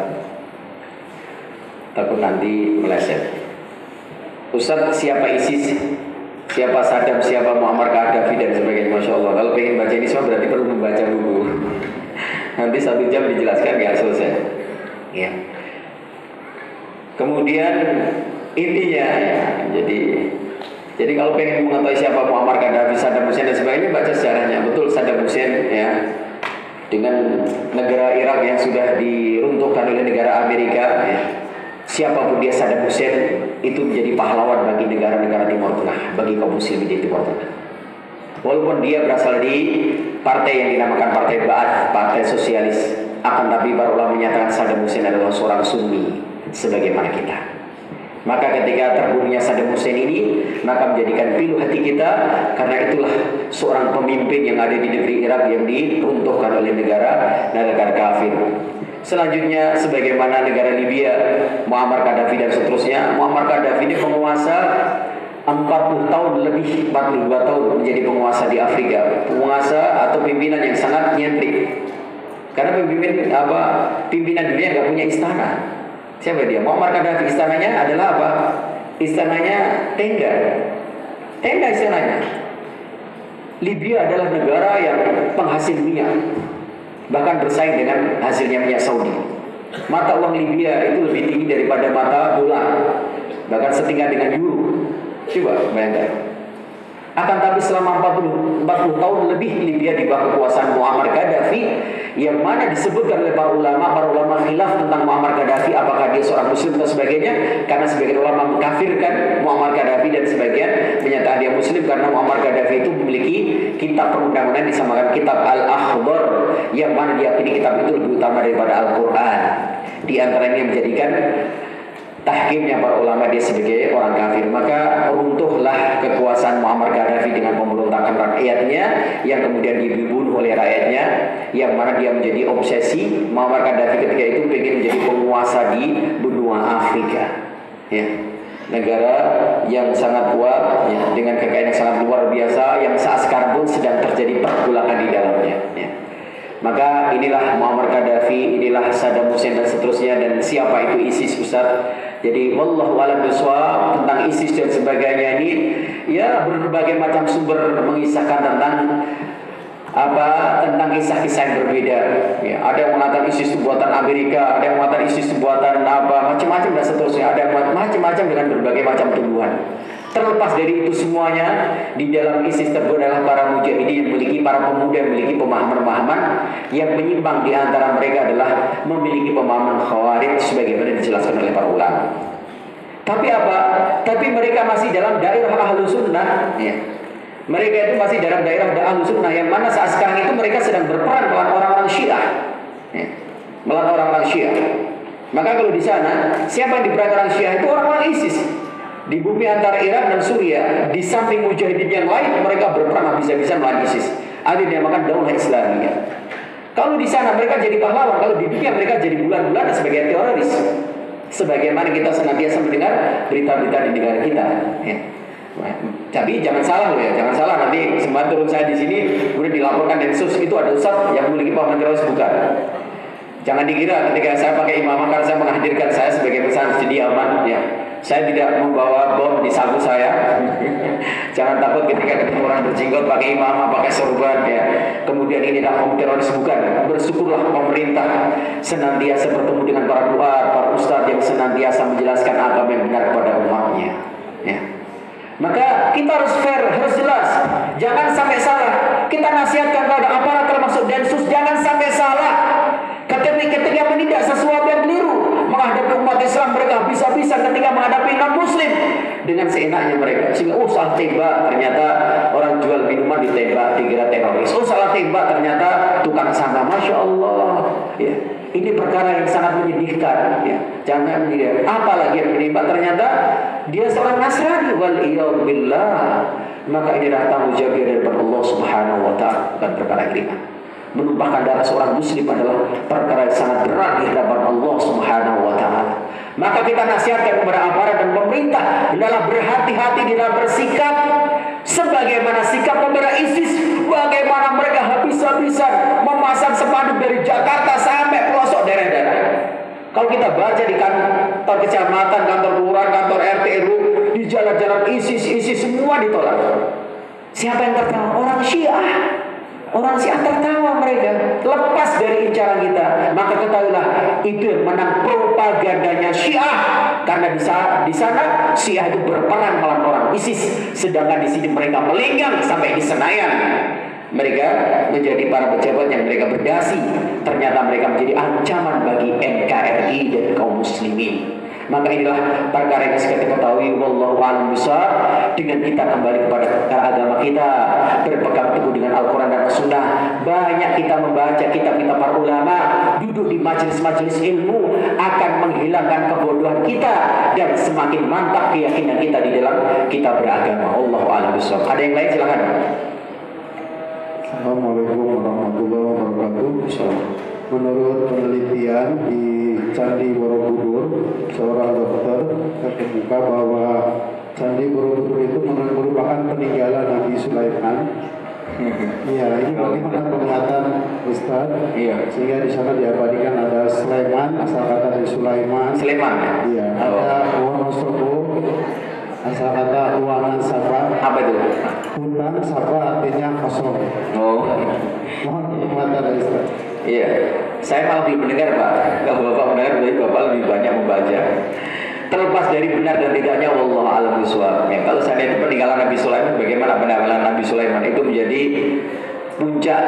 Takut nanti meleset. Ustaz, siapa ISIS? Siapa Saddam? Siapa Muammar Gaddafi dan sebagainya? Masya Allah. Kalau pengen baca ini semua berarti perlu membaca buku. Nanti 1 jam dijelaskan nggak selesai. Ya. Kemudian intinya ya, jadi kalau pengen mengetahui siapa Muammar Gaddafi, Saddam Hussein dan sebagainya, baca sejarahnya. Betul, Saddam Hussein ya, dengan negara Irak yang sudah diruntuhkan oleh negara Amerika, ya. Siapapun dia, Saddam Hussein itu menjadi pahlawan bagi negara-negara Timur Tengah, bagi kaum muslimin di Timur Tengah. Walaupun dia berasal di partai yang dinamakan Partai Ba'ath, Partai Sosialis, akan tapi para ulama menyatakan Saddam Hussein adalah seorang Sunni sebagaimana kita. Maka ketika terbunuhnya Saddam Hussein ini, maka menjadikan pilu hati kita, karena itulah seorang pemimpin yang ada di negeri Irak yang diruntuhkan oleh negara kafir. Selanjutnya sebagaimana negara Libya, Muammar Gaddafi dan seterusnya. Muammar Gaddafi ini penguasa 40 tahun lebih, 42 tahun menjadi penguasa di Afrika. Penguasa atau pimpinan yang sangat nyentrik. Karena pimpinan dunia nggak punya istana. Siapa dia? Muammar Gaddafi istananya adalah apa? Istananya tenda. Tenda istananya. Libya adalah negara yang penghasil minyak, bahkan bersaing dengan hasilnya minyak Saudi. Mata uang Libya itu lebih tinggi daripada mata dolar, bahkan setingkat dengan euro. Coba bayangkan. Akan tapi selama 40 tahun lebih Libya di bawah kekuasaan Muammar Gaddafi, yang mana disebutkan oleh para ulama khilaf tentang Muammar Gaddafi, apakah dia seorang muslim atau sebagainya, karena sebagian ulama mengkafirkan Muammar Gaddafi dan sebagian menyatakan dia muslim karena Muammar Gaddafi itu memiliki kitab perundang-undangan disamakan kitab Al-Akhdar, yang mana diyakini kitab itu lebih utama daripada Al-Quran. Di antaranya yang menjadikan tahkimnya para ulama dia sebagai orang kafir. Maka runtuhlah kekuasaan Muammar Gaddafi dengan pemberontakan rakyatnya, yang kemudian dibunuh oleh rakyatnya, yang mana dia menjadi obsesi. Muammar Gaddafi ketika itu ingin menjadi penguasa di benua Afrika, ya, negara yang sangat kuat, ya, dengan kekayaan yang sangat luar biasa, yang saat sekarang pun sedang terjadi pergolakan di dalamnya, ya. Maka inilah Muammar Gaddafi, inilah Saddam Hussein dan seterusnya. Dan siapa itu ISIS, Ustaz? Jadi wallahu a'lam bishawab tentang ISIS dan sebagainya ini, ya, berbagai macam sumber mengisahkan tentang tentang kisah-kisah yang berbeda. Ya, ada yang mengatakan ISIS itu buatan Amerika, ada yang mengatakan ISIS itu buatan macam-macam dan seterusnya. Ada yang macam-macam dengan berbagai macam tuduhan. Terlepas dari itu semuanya, di dalam ISIS tersebut adalah para mujahidin yang memiliki, para pemuda yang memiliki pemahaman-pemahaman yang menyimpang. Di antara mereka adalah memiliki pemahaman khawarij sebagaimana dijelaskan oleh para ulama. Tapi Tapi mereka masih dalam daerah ahlu sunnah, ya. Mereka itu masih dalam daerah ahlu sunnah, yang mana saat sekarang itu mereka sedang berperang melawan orang-orang Syiah, ya. Melawan orang-orang Syiah. Maka kalau di sana, siapa yang diperangi orang Syiah? Itu orang-orang ISIS. Di bumi antara Irak dan Suriah, di samping mujahidin yang lain, mereka berperang habis-habisan melawan ISIS. Ada yang dinamakan Daulah Islamiyah. Kalau di sana mereka jadi pahlawan, kalau di dunia mereka jadi bulan-bulan sebagai teroris. Sebagaimana kita senantiasa mendengar berita-berita di negara kita, ya. Tapi jangan salah loh ya, jangan salah nanti sempat turun saya di sini kemudian dilaporkan Densus itu ada ustaz yang memiliki pemahaman teroris, bukan. Jangan dikira ketika saya pakai imamah karena saya menghadirkan saya sebagai pesan jadi aman ya. Saya tidak membawa bom di saku saya. Jangan takut ketika ketemu orang berjenggot pakai imamah, pakai sorban ya. Kemudian ini adalah kaum teroris, bukan. Bersyukurlah pemerintah senantiasa bertemu dengan para duat, para ustadz yang senantiasa menjelaskan agama yang benar kepada umatnya. Ya. Maka kita harus fair, harus jelas. Jangan sampai salah. Kita nasihatkan kepada aparat termasuk Densus, jangan sampai salah. Ketika menindak sesuatu yang keliru menghadapi umat Islam, mereka bisa-bisa ketika menghadapi non-muslim dengan seenaknya mereka. Sehingga salah tembak, ternyata orang jual minuman ditembak, dikira teroris. Salah tembak, ternyata tukang sampah. Masya Allah ya. Ini perkara yang sangat menyedihkan ya. Jangan dia. Apalagi yang menimba ternyata dia seorang Nasrani, waliyadzubillah. Maka ini adalah tanggung jawab dari Allah Subhanahu wa taala, bukan perkara ringan. Menumpahkan darah seorang muslim adalah perkara yang sangat berat di hadapan Allah Subhanahu wa taala. Maka kita nasihatkan kepada aparat dan pemerintah adalah berhati-hati di dalam bersikap sebagaimana sikap pembela ISIS, bagaimana mereka habis-habisan memasang spanduk dari Jakarta sampai pelosok daerah-daerah. Kalau kita baca di kantor kecamatan, kantor kelurahan, kantor RT RW, di jalan-jalan ISIS semua ditolak. Siapa yang tertawa? Orang Syiah. Orang Syiah tertawa mereka, lepas dari incaran kita. Maka ketahuilah itu yang menang propagandanya Syiah. Karena di sana Syiah itu berperang melawan orang ISIS, sedangkan di sini mereka melenggang sampai di Senayan. Mereka menjadi para pejabat yang mereka berdasi. Ternyata mereka menjadi ancaman bagi NKRI dan kaum muslimin. Maka inilah perkara yang kita ketahui. Wallahu a'lam bishawab. Dengan kita kembali kepada agama kita, berpegang teguh dengan Al-Quran dan As-Sunnah. Banyak kita membaca kitab-kitab para ulama, duduk di majelis-majelis ilmu, akan menghilangkan kebodohan kita dan semakin mantap keyakinan kita di dalam kita beragama. Wallahu a'lam bishawab. Ada yang lain silakan. Assalamualaikum warahmatullahi wabarakatuh. Menurut penelitian di Candi Borobudur, seorang dokter terkemuka bahwa Candi Borobudur itu merupakan peninggalan Nabi Sulaiman. Iya, ini bagaimana penglihatan Ustaz? Iya. Sehingga di sana diabadikan ada Sulaiman, asal kata dari Sulaiman. Sulaiman. Iya. Ada Wonosobo, asal kata Uangan Sabah. Apa itu? Undang Sabah artinya kosong. Mohon penglihatan dari Ustaz. Iya, saya malah belum mendengar Pak. Kalau Bapak mendengar, berarti Bapak lebih banyak membaca. Terlepas dari benar dan tidaknya, wallahu a'lam bishawab. Ya, kalau saya itu peninggalan Nabi Sulaiman, bagaimana peninggalan Nabi Sulaiman itu menjadi puncak,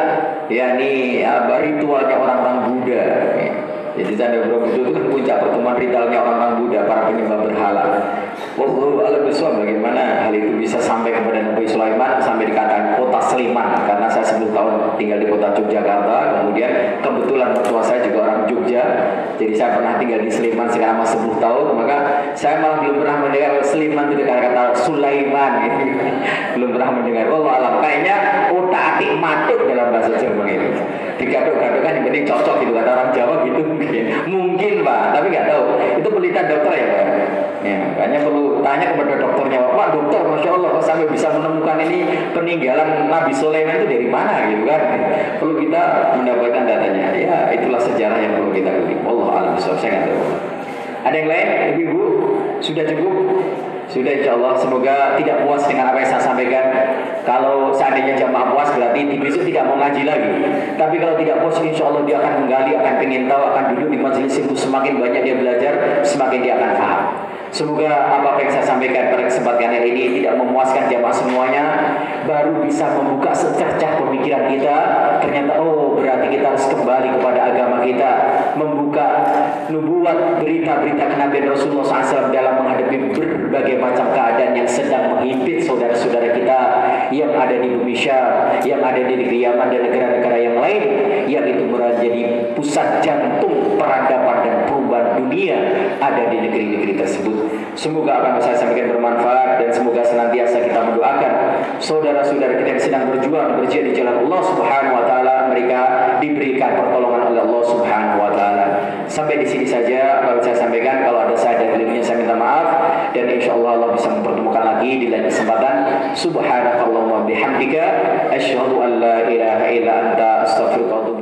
yakni ritualnya orang-orang Buddha. Ya. Jadi Candi Borobudur itu kan puncak pertemuan ritualnya orang-orang Buddha, para penyembah berhala. Wallahu a'lam bishawab, bagaimana hal itu bisa sampai kepada Nabi Sulaiman, sampai dikatakan kota Sleman. Karena saya 10 tahun tinggal di kota Yogyakarta, kemudian kebetulan mertua saya juga orang Jogja, jadi saya pernah tinggal di Sleman selama 10 tahun. Maka saya malah belum pernah mendengar Sleman itu kata Sulaiman gitu. Belum pernah mendengar. Wallahu a'lam, kayaknya otak-atik matuk dalam bahasa Jerman itu. Digaduk-gadukkan yang penting cocok gitu, kata orang Jawa gitu mungkin Pak, tapi nggak tahu. Itu penelitian dokter ya Pak. Ya, makanya perlu tanya kepada dokternya, Pak dokter, masya Allah kok sampai bisa menemukan ini peninggalan Nabi Sulaiman itu dari mana gitu kan? Perlu kita mendapatkan datanya. Ya itulah sejarah yang perlu kita gali. Allah alam besar, saya nggak tahu. Ada yang lain, ibu? Sudah cukup? Sudah, insya Allah. Semoga tidak puas dengan apa yang saya sampaikan. Kalau seandainya jamaah puas, berarti besok tidak mau ngaji lagi. Tapi kalau tidak puas, insya Allah dia akan menggali, akan pengen tahu, akan duduk di majelis itu. Semakin banyak dia belajar, semakin dia akan paham. Semoga apa yang saya sampaikan pada kesempatan hari ini tidak memuaskan jamaah semuanya, baru bisa membuka secercah pemikiran kita. Ternyata berarti kita harus kembali kepada agama kita, membuka nubuat, berita-berita kenabian Rasulullah SAW dalam menghadapi berbagai macam keadaan yang sedang menghimpit saudara-saudara kita yang ada di Indonesia, yang ada di negeri Yaman dan negara-negara yang lain, yang itu menjadi pusat jantung peradaban dan perubahan dunia ada di negeri-negeri tersebut. Semoga apa yang saya sampaikan bermanfaat, dan semoga senantiasa kita mendoakan saudara-saudara kita yang sedang berjuang berjihad di jalan Allah Subhanahu wa taala, mereka diberikan pertolongan oleh Allah Subhanahu wa taala. Sampai di sini saja apa yang saya sampaikan. Kalau ada saya dan kelirunya saya minta maaf, dan insyaallah Allah bisa mempertemukan lagi lagi di lain kesempatan. Subhanakallahumma bihamdika asyhadu an la ilaha illa anta astaghfiruka wa atubu